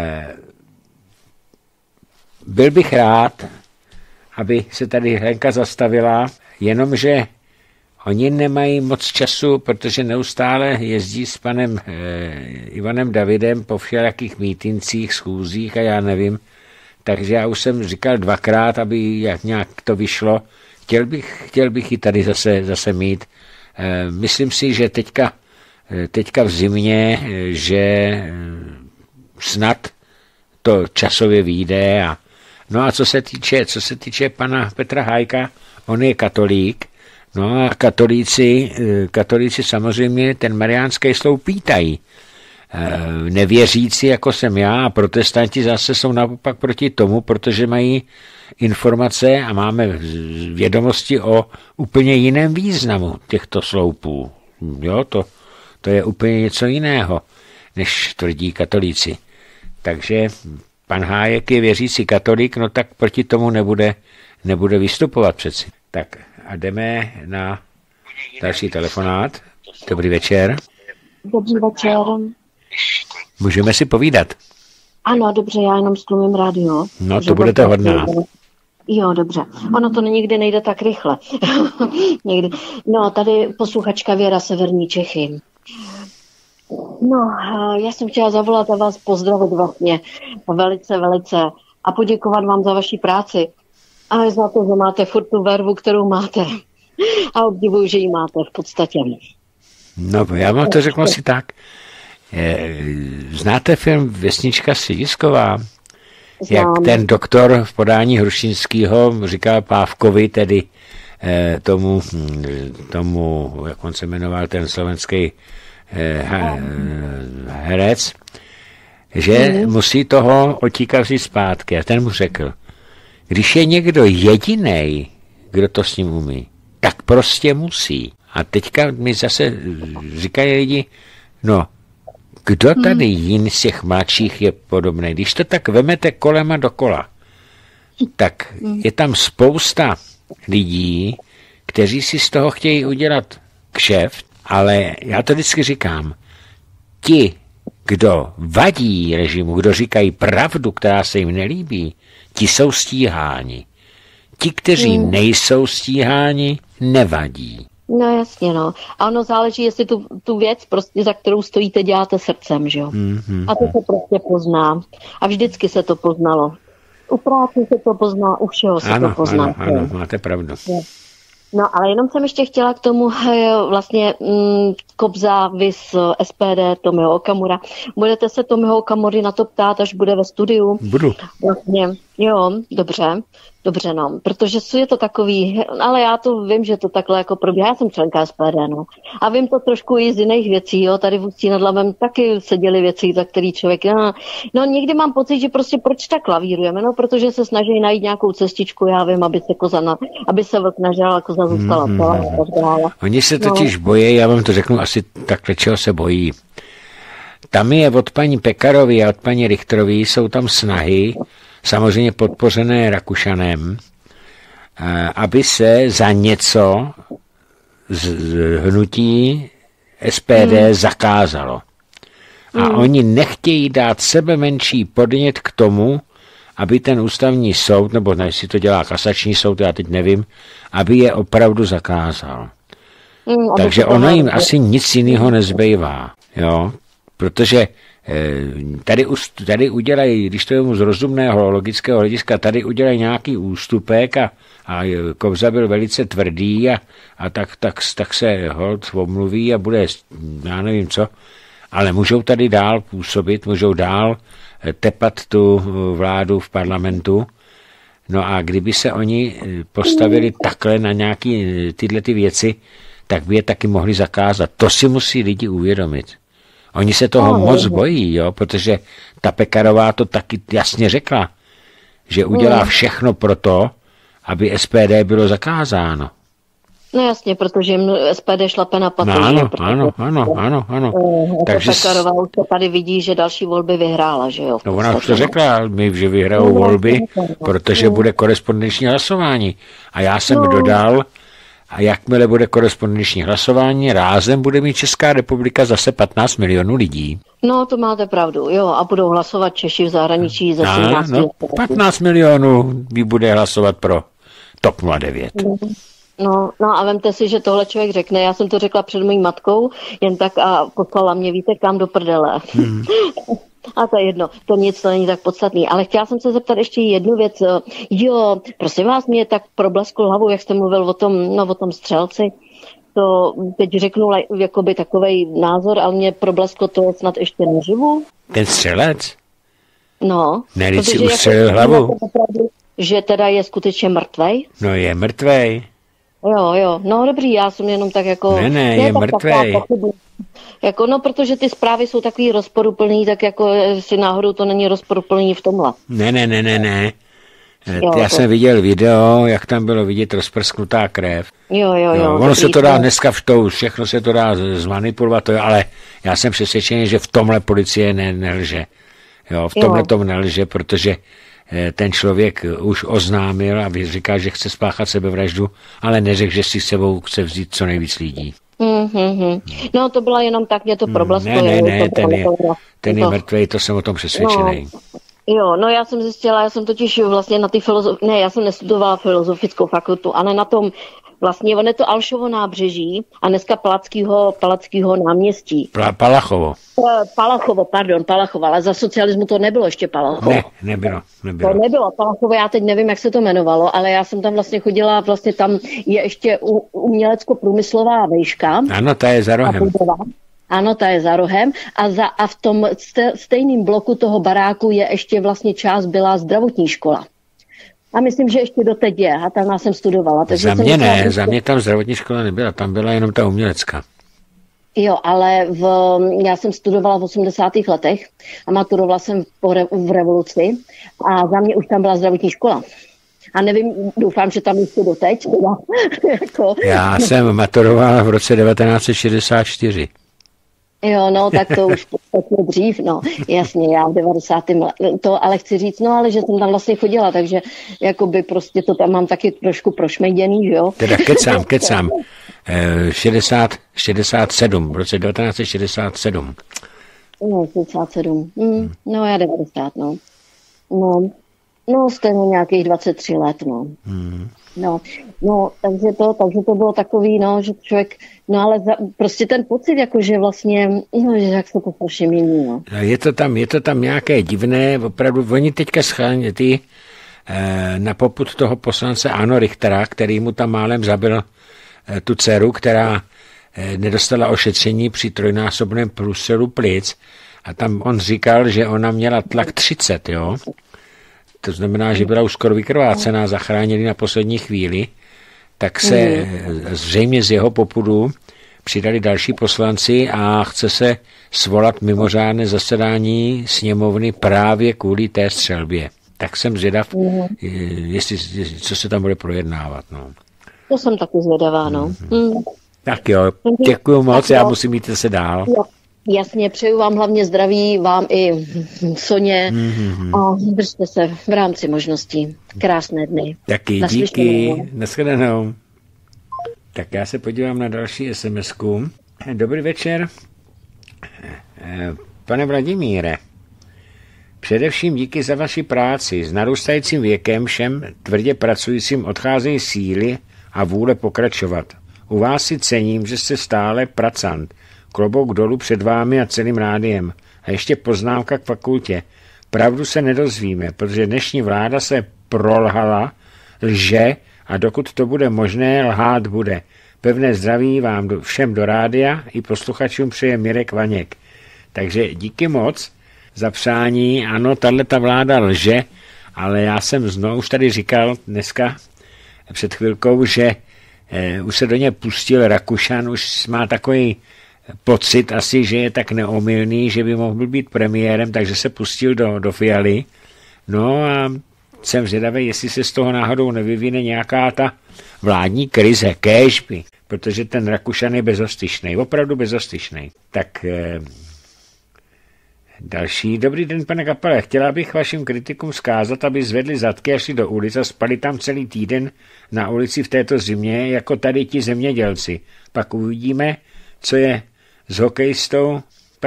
Byl bych rád, aby se tady Lenka zastavila, jenomže oni nemají moc času, protože neustále jezdí s panem Ivanem Davidem po všelijakých mítincích, schůzích a já nevím. Takže já už jsem říkal dvakrát, aby jak nějak to vyšlo. Chtěl bych ji tady zase mít. Myslím si, že teďka v zimě, že snad to časově vyjde. No a co se týče pana Petra Hájka, on je katolík. No a katolíci samozřejmě ten Mariánský sloup vítají. Nevěřící, jako jsem já, a protestanti zase jsou naopak proti tomu, protože mají informace a máme vědomosti o úplně jiném významu těchto sloupů. Jo, to je úplně něco jiného, než tvrdí katolíci. Takže pan Hájek je věřící katolík, no tak proti tomu nebude vystupovat přeci. Tak a jdeme na další telefonát. Dobrý večer. Dobrý večer. Můžeme si povídat. Ano, dobře, já jenom stlumím rádio. No, to budete hodná. Jo, dobře. Ono to nikdy nejde tak rychle. Někdy. No, tady posluchačka Věra, Severní Čechy. No, já jsem chtěla zavolat a vás pozdravit vlastně velice a poděkovat vám za vaši práci. A za to, že máte furt tu vervu, kterou máte. A obdivuji, že ji máte v podstatě. No, já vám to řeknu asi tak. Znáte film Vesnička Středisková? Jak ten doktor v podání Hrušinského říkal Pávkovi, tedy tomu, jak on se jmenoval, ten slovenský herec, že musí toho otíka vzít zpátky. A ten mu řekl, když je někdo jedinej, kdo to s ním umí, tak prostě musí. A teďka mi zase říkají lidi, no, kdo tady jiný z těch mladších je podobný? Když to tak vemete kolema dokola, tak je tam spousta lidí, kteří si z toho chtějí udělat kšeft, ale já to vždycky říkám, ti, kdo vadí režimu, kdo říkají pravdu, která se jim nelíbí, ti jsou stíháni. Ti, kteří nejsou stíháni, nevadí. No jasně, no. A ono záleží, jestli tu věc, prostě, za kterou stojíte, děláte srdcem, že jo. A to se prostě pozná. A vždycky se to poznalo. U práce se to pozná, u všeho se to pozná. Ano, máte pravdu. No, ale jenom jsem ještě chtěla k tomu vlastně Kobza vis SPD Tomio Okamura. Budete se Tomio Okamury na to ptát, až bude ve studiu? Budu. Vlastně, jo, dobře, no, protože je to takový, ale já to vím, že to takhle jako probíhá, já jsem členka SPD, no, a vím to trošku i z jiných věcí, jo, tady v Ústí nad Labem taky se děly věci, za který člověk, no, někdy mám pocit, že prostě proč tak lavírujeme, no, protože se snaží najít nějakou cestičku, já vím, aby se vlk nažral a koza zůstala celá. Oni se totiž bojí, já vám to řeknu asi takhle, čeho se bojí. Tam je od paní Pekarovy a od paní Richterové jsou tam snahy, samozřejmě podpořené Rakušanem, aby se za něco z hnutí SPD zakázalo. A oni nechtějí dát sebe menší podnět k tomu, aby ten ústavní soud, nebo ne, jestli to dělá kasační soud, já teď nevím, aby je opravdu zakázal. Takže ono jim asi nic jiného nezbývá, jo, protože tady udělají, když to je z rozumného logického hlediska, tady udělají nějaký ústupek a Kobza byl velice tvrdý a tak se holt omluví a bude, já nevím co, ale můžou tady dál působit, můžou dál tepat tu vládu v parlamentu. No a kdyby se oni postavili takhle na nějaký tyhle ty věci, tak by je taky mohli zakázat. To si musí lidi uvědomit. Oni se toho moc bojí, jo, protože ta Pekarová to taky jasně řekla, že udělá všechno pro to, aby SPD bylo zakázáno. No jasně, protože jim SPD šlape na patou. Ano. Takže Pekarová už se tady vidí, že další volby vyhrála, že jo? No ona už to řekla, že vyhrajou volby, protože bude korespondenční hlasování. A já jsem dodal, a jakmile bude korespondenční hlasování, rázem bude mít Česká republika zase 15 milionů lidí. No, to máte pravdu, jo, a budou hlasovat Češi v zahraničí ze 17 15 milionů bude hlasovat pro TOP 09. No a vemte si, že tohle člověk řekne, já jsem to řekla před mojí matkou, jen tak a poslala mě, víte, kam do prdele. A to je jedno, to nic, to není tak podstatný. Ale chtěla jsem se zeptat ještě jednu věc. Jo, prosím vás, mě tak probleskl hlavou, jak jste mluvil o tom střelci. To teď řeknu jakoby takovej názor, ale mě problesklo to snad ještě naživu. Ten střelec? No. Ne, si ustřelil hlavu. Že teda je skutečně mrtvej? No je mrtvej. Jo, no dobrý, já jsem jenom tak jako... Ne, je mrtvej. Jako, no, protože ty zprávy jsou takový rozporuplný, tak jako si náhodou to není rozporuplný v tomhle. Ne. Já jsem viděl video, jak tam bylo vidět rozprsknutá krev. Jo. Ono se to dá dneska všechno se to dá zmanipulovat, ale já jsem přesvědčený, že v tomhle policie nelže. Jo, v tomhle tom nelže, protože ten člověk už oznámil a říká, že chce spáchat sebevraždu, ale neřekl, že si sebou chce vzít co nejvíc lidí. No to byla jenom tak, mě to problesklo. Ne, ten je mrtvej, to jsem o tom přesvědčený. Jo, no já jsem zjistila, já jsem totiž vlastně na ty já jsem nestudovala filozofickou fakultu, ale na tom vlastně, on je to Alšovo nábřeží a dneska Palackýho náměstí. Palachovo, ale za socialismu to nebylo ještě Palachovo. Ne, nebylo. To nebylo Palachovo, já teď nevím, jak se to jmenovalo, ale já jsem tam vlastně chodila, vlastně tam je ještě umělecko-průmyslová vejška. Ano, ta je za rohem. Ano, ta je za rohem a v tom stejném bloku toho baráku je ještě vlastně část byla zdravotní škola. A myslím, že ještě doteď je a tam já jsem studovala. Takže za mě tam zdravotní škola nebyla, tam byla jenom ta umělecká. Jo, ale já jsem studovala v 80. letech a maturovala jsem v revoluci a za mě už tam byla zdravotní škola. A nevím, doufám, že tam ještě doteď. Já jsem maturovala v roce 1964. Jo, no, tak to už podstatně dřív, no, jasně, já v 90. to, ale chci říct, no, ale že jsem tam vlastně chodila, takže jakoby prostě to tam mám taky trošku prošmejděný, že jo. Teda kecám, 67, v roce 1967. No, 67, no, já 90, no. No, stejně nějakých 23 let, no. No, takže to bylo takový, no, že člověk, no ale prostě ten pocit, jako že vlastně, no, že jak se to strašně mění, no. Je to tam nějaké divné, opravdu, oni teďka schánili na popud toho poslance Ano Richtera, který mu tam málem zabil tu dceru, která nedostala ošetření při trojnásobném průstřelu plic a tam on říkal, že ona měla tlak 30, jo. To znamená, že byla už skoro vykrvácená, zachránili na poslední chvíli, tak se zřejmě z jeho popudu přidali další poslanci a chce se svolat mimořádné zasedání sněmovny právě kvůli té střelbě. Tak jsem zvědav, co se tam bude projednávat. No. To jsem taky zvědavá, no. Tak jo, děkuju moc, já musím jít se dál. Jo. Jasně, přeju vám hlavně zdraví, vám i Soně a držte se v rámci možností. Krásné dny. Taky díky, nashledanou. Tak já se podívám na další SMS-ku. Dobrý večer. Pane Vladimíre, především díky za vaši práci. S narůstajícím věkem všem tvrdě pracujícím odcházejí síly a vůle pokračovat. U vás si cením, že jste stále pracant. Klobouk dolů před vámi a celým rádiem. A ještě poznámka k fakultě. Pravdu se nedozvíme, protože dnešní vláda se prolhala, lže a dokud to bude možné, lhát bude. Pevné zdraví vám všem do rádia i posluchačům přeje Mirek Vaněk. Takže díky moc za přání. Ano, tato vláda lže, ale já jsem znovu už tady říkal dneska před chvilkou, že už se do něj pustil Rakušan, už má takový pocit asi, že je tak neomylný, že by mohl být premiérem, takže se pustil do Fialy. No a jsem zvědavý, jestli se z toho náhodou nevyvine nějaká ta vládní krize, kéžby, protože ten Rakušan je bezostyšnej, opravdu bezostyšnej. Tak další. Dobrý den, pane Kapale, chtěla bych vašim kritikům vzkázat, aby zvedli zadky a šli do ulic a spali tam celý týden na ulici v této zimě, jako tady ti zemědělci. Pak uvidíme, co je s hokejistou,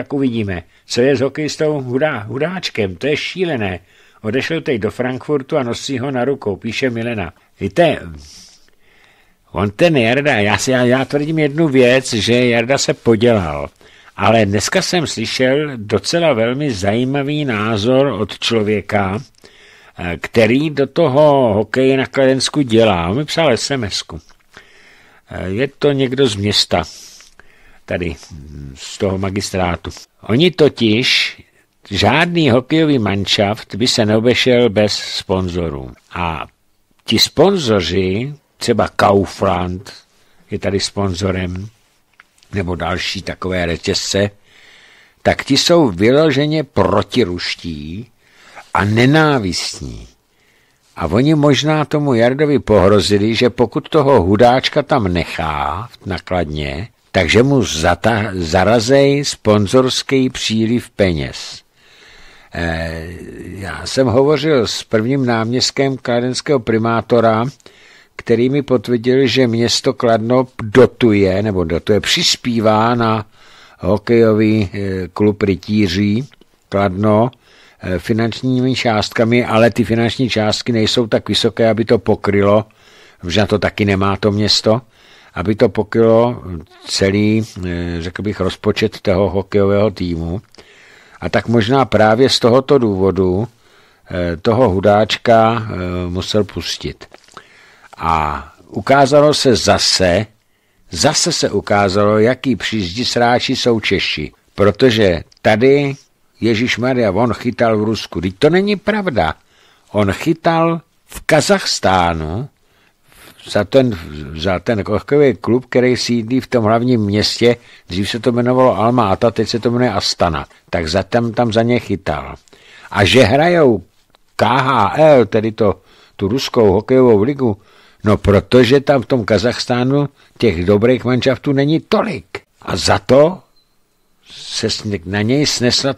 Hudáčkem, to je šílené. Odešel teď do Frankfurtu a nosí ho na rukou, píše Milena. Víte, on ten Jarda, já tvrdím jednu věc, že Jarda se podělal, ale dneska jsem slyšel docela velmi zajímavý názor od člověka, který do toho hokeje na Kladensku dělá. On mi psal SMS-ku. Je to někdo z města, tady z toho magistrátu. Oni totiž, žádný hokejový manšaft by se neobešel bez sponzorů. A ti sponzoři, třeba Kaufland je tady sponzorem, nebo další takové řetězce, tak ti jsou vyloženě protiruští a nenávistní. A oni možná tomu Jardovi pohrozili, že pokud toho Hudáčka tam nechá na Kladně, takže mu zarazej sponzorský příliv peněz. Já jsem hovořil s prvním náměstkem kladenského primátora, který mi potvrdil, že město Kladno dotuje, přispívá na hokejový klub rytíří Kladno finančními částkami, ale ty finanční částky nejsou tak vysoké, aby to pokrylo, že na to taky nemá to město, aby to pokrylo celý, řekl bych, rozpočet toho hokejového týmu. A tak možná právě z tohoto důvodu toho Hudáčka musel pustit. A ukázalo se zase se ukázalo, jaký přízdisráči jsou Češi. Protože tady Ježišmarja, on chytal v Rusku. Teď to není pravda. On chytal v Kazachstánu za ten hokejový klub, který sídlí v tom hlavním městě. Dřív se to jmenovalo Alma-Ata, teď se to jmenuje Astana. Tak tam za ně chytal. A že hrajou KHL, tedy tu ruskou hokejovou ligu, no protože tam v tom Kazachstánu těch dobrých manšaftů není tolik. A za to se na něj snesla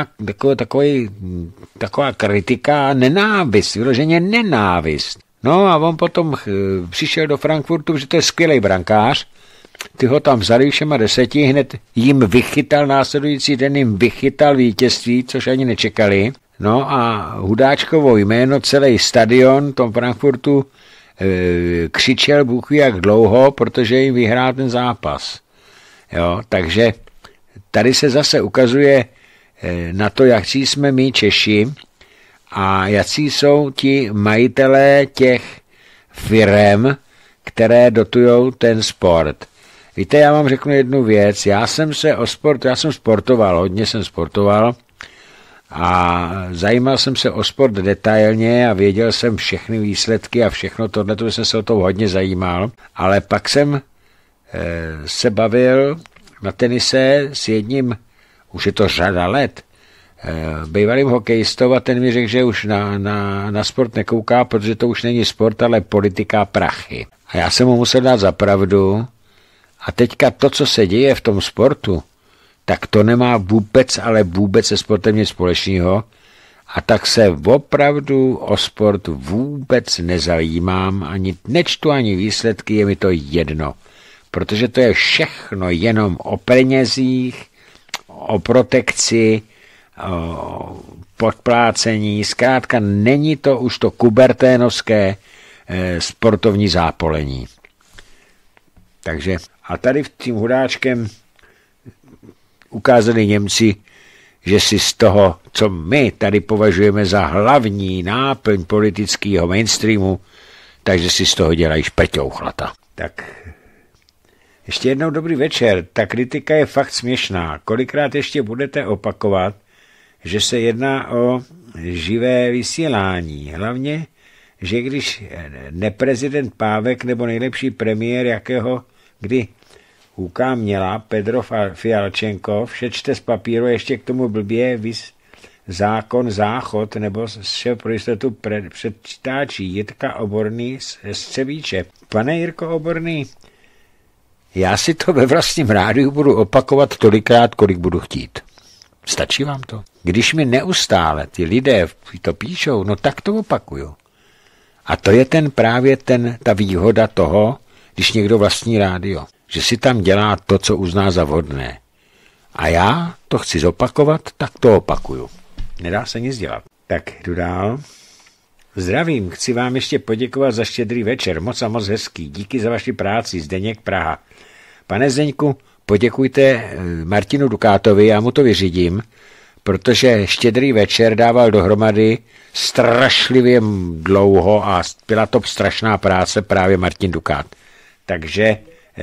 taková kritika a nenávist, vyloženě nenávist. No a on potom přišel do Frankfurtu, že to je skvělý brankář, ty ho tam vzali všema 10, hned jim vychytal, následující den jim vychytal vítězství, což ani nečekali. No a Hudáčkovo jméno, celý stadion v tom Frankfurtu křičel Bůh ví jak dlouho, protože jim vyhrál ten zápas. Jo, takže tady se zase ukazuje na to, jak jsme my Češi a jaký jsou ti majitelé těch firem, které dotujou ten sport. Víte, já vám řeknu jednu věc. Já jsem sportoval, hodně jsem sportoval a zajímal jsem se o sport detailně a věděl jsem všechny výsledky a všechno tohle, jsem se o to hodně zajímal, ale pak jsem se bavil na tenise s jedním, už je to řada let, bývalým hokejistou a ten mi řekl, že už na sport nekouká, protože to už není sport, ale politika a prachy. A já jsem mu musel dát za pravdu a teďka to, co se děje v tom sportu, tak to nemá vůbec, ale vůbec se sportem nic společného a tak se opravdu o sport vůbec nezajímám, ani nečtu, ani výsledky, je mi to jedno. Protože to je všechno jenom o penězích, o protekci, o podplácení. Zkrátka není to už to kuberténovské sportovní zápolení. Takže a tady v tím Hudáčkem ukázali Němci, že si z toho, co my tady považujeme za hlavní náplň politického mainstreamu, takže si z toho dělají špeťouchlata. Tak ještě jednou dobrý večer. Ta kritika je fakt směšná. Kolikrát ještě budete opakovat, že se jedná o živé vysílání. Hlavně, že když neprezident Pávek nebo nejlepší premiér, jakého kdy UK měla, Pedro Fialčenko, všečte z papíru ještě k tomu blbě záchod nebo šéf pro jistotu předčítáčí Jitka Oborný z Střebíče. Pane Jirko Oborný, já si to ve vlastním rádiu budu opakovat tolikrát, kolik budu chtít. Stačí vám to? Když mi neustále ty lidé to píšou, no tak to opakuju. A to je ta výhoda toho, když někdo vlastní rádio, že si tam dělá to, co uzná za vhodné. A já to chci zopakovat, tak to opakuju. Nedá se nic dělat. Tak jdu dál. Zdravím, chci vám ještě poděkovat za štědrý večer, moc a moc hezký. Díky za vaši práci, Zdeněk Praha. Pane Zdeňku, poděkujte Martinu Dukátovi, já mu to vyřídím, protože štědrý večer dával dohromady strašlivě dlouho a byla to strašná práce právě Martin Dukát. Takže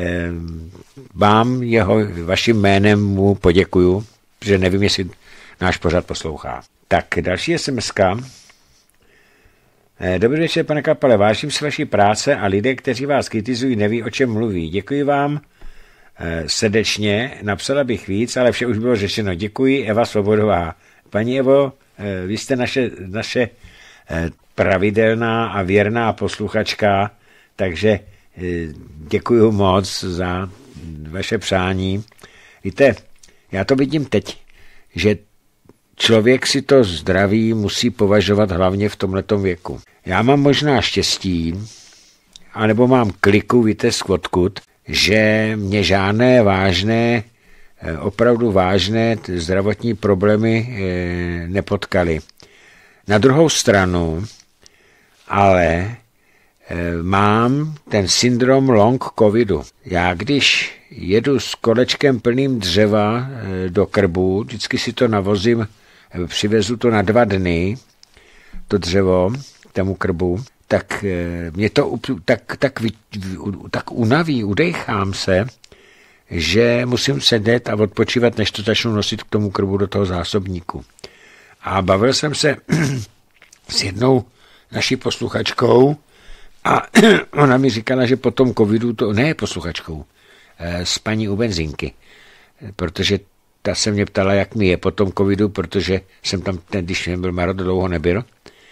vám vaším jménem mu poděkuju, protože nevím, jestli náš pořad poslouchá. Tak další SMS-ka. Dobrý večer, pane Kapale, vážím si vaší práce a lidé, kteří vás kritizují, neví, o čem mluví. Děkuji vám srdečně, napsala bych víc, ale vše už bylo řešeno. Děkuji, Eva Svobodová. Paní Evo, vy jste naše pravidelná a věrná posluchačka, takže děkuji moc za vaše přání. Víte, já to vidím teď, že člověk si to zdraví musí považovat hlavně v tomhletom věku. Já mám možná štěstí, anebo mám kliku, víte odkud, že mě žádné vážné, opravdu vážné zdravotní problémy nepotkaly. Na druhou stranu, ale mám ten syndrom long covidu. Já když jedu s kolečkem plným dřeva do krbu, vždycky si to navozím, přivezu to na 2 dny, to dřevo k tomu krbu, tak mě to tak unaví, udejchám se, že musím sedět a odpočívat, než to začnu nosit k tomu krbu do toho zásobníku. A bavil jsem se s jednou naší posluchačkou a ona mi říkala, že po tom covidu to, ne posluchačkou, s paní u benzinky, protože ta se mě ptala, jak mi je po tom covidu, protože jsem tam, když byl Marod, dlouho nebyl.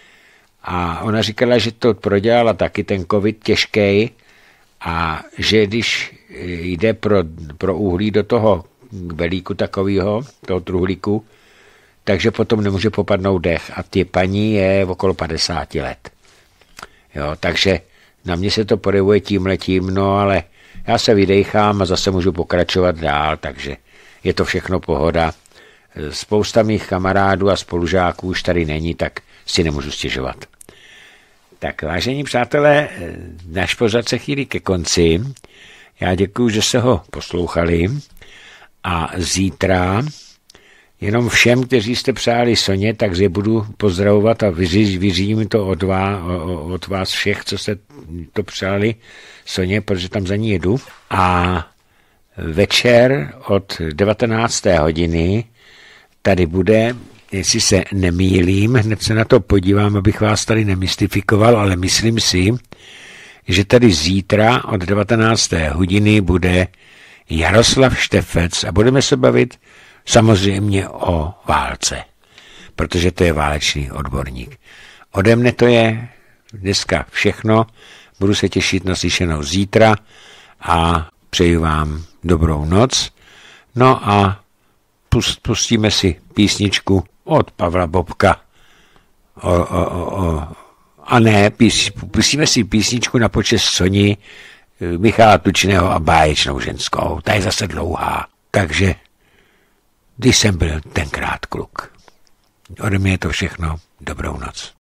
A ona říkala, že to prodělala taky ten covid těžký a že když jde pro uhlí do toho belíku takového, toho truhlíku, takže potom nemůže popadnout dech. A ty paní je okolo 50 let. Jo, takže na mě se to projevuje tímhletím, no ale já se vydejchám a zase můžu pokračovat dál, takže je to všechno pohoda. Spousta mých kamarádů a spolužáků už tady není, tak si nemůžu stěžovat. Tak vážení přátelé, náš pořad se chýlí ke konci. Já děkuju, že se ho poslouchali a zítra jenom všem, kteří jste přáli Soně, tak je budu pozdravovat a vyřídím to od vás všech, co jste to přáli Soně, protože tam za ní jedu. A večer od 19. hodiny tady bude, jestli se nemýlím, hned se na to podívám, abych vás tady nemystifikoval, ale myslím si, že tady zítra od 19. hodiny bude Jaroslav Štefec a budeme se bavit samozřejmě o válce, protože to je válečný odborník. Ode mne to je dneska všechno, budu se těšit na slyšenou zítra a přeji vám dobrou noc. No a pustíme si písničku od Pavla Bobka. Pustíme si písničku na počest Soni Michala Tučného a Báječnou ženskou. Ta je zase dlouhá. Takže když jsem byl tenkrát kluk. Ode mě je to všechno. Dobrou noc.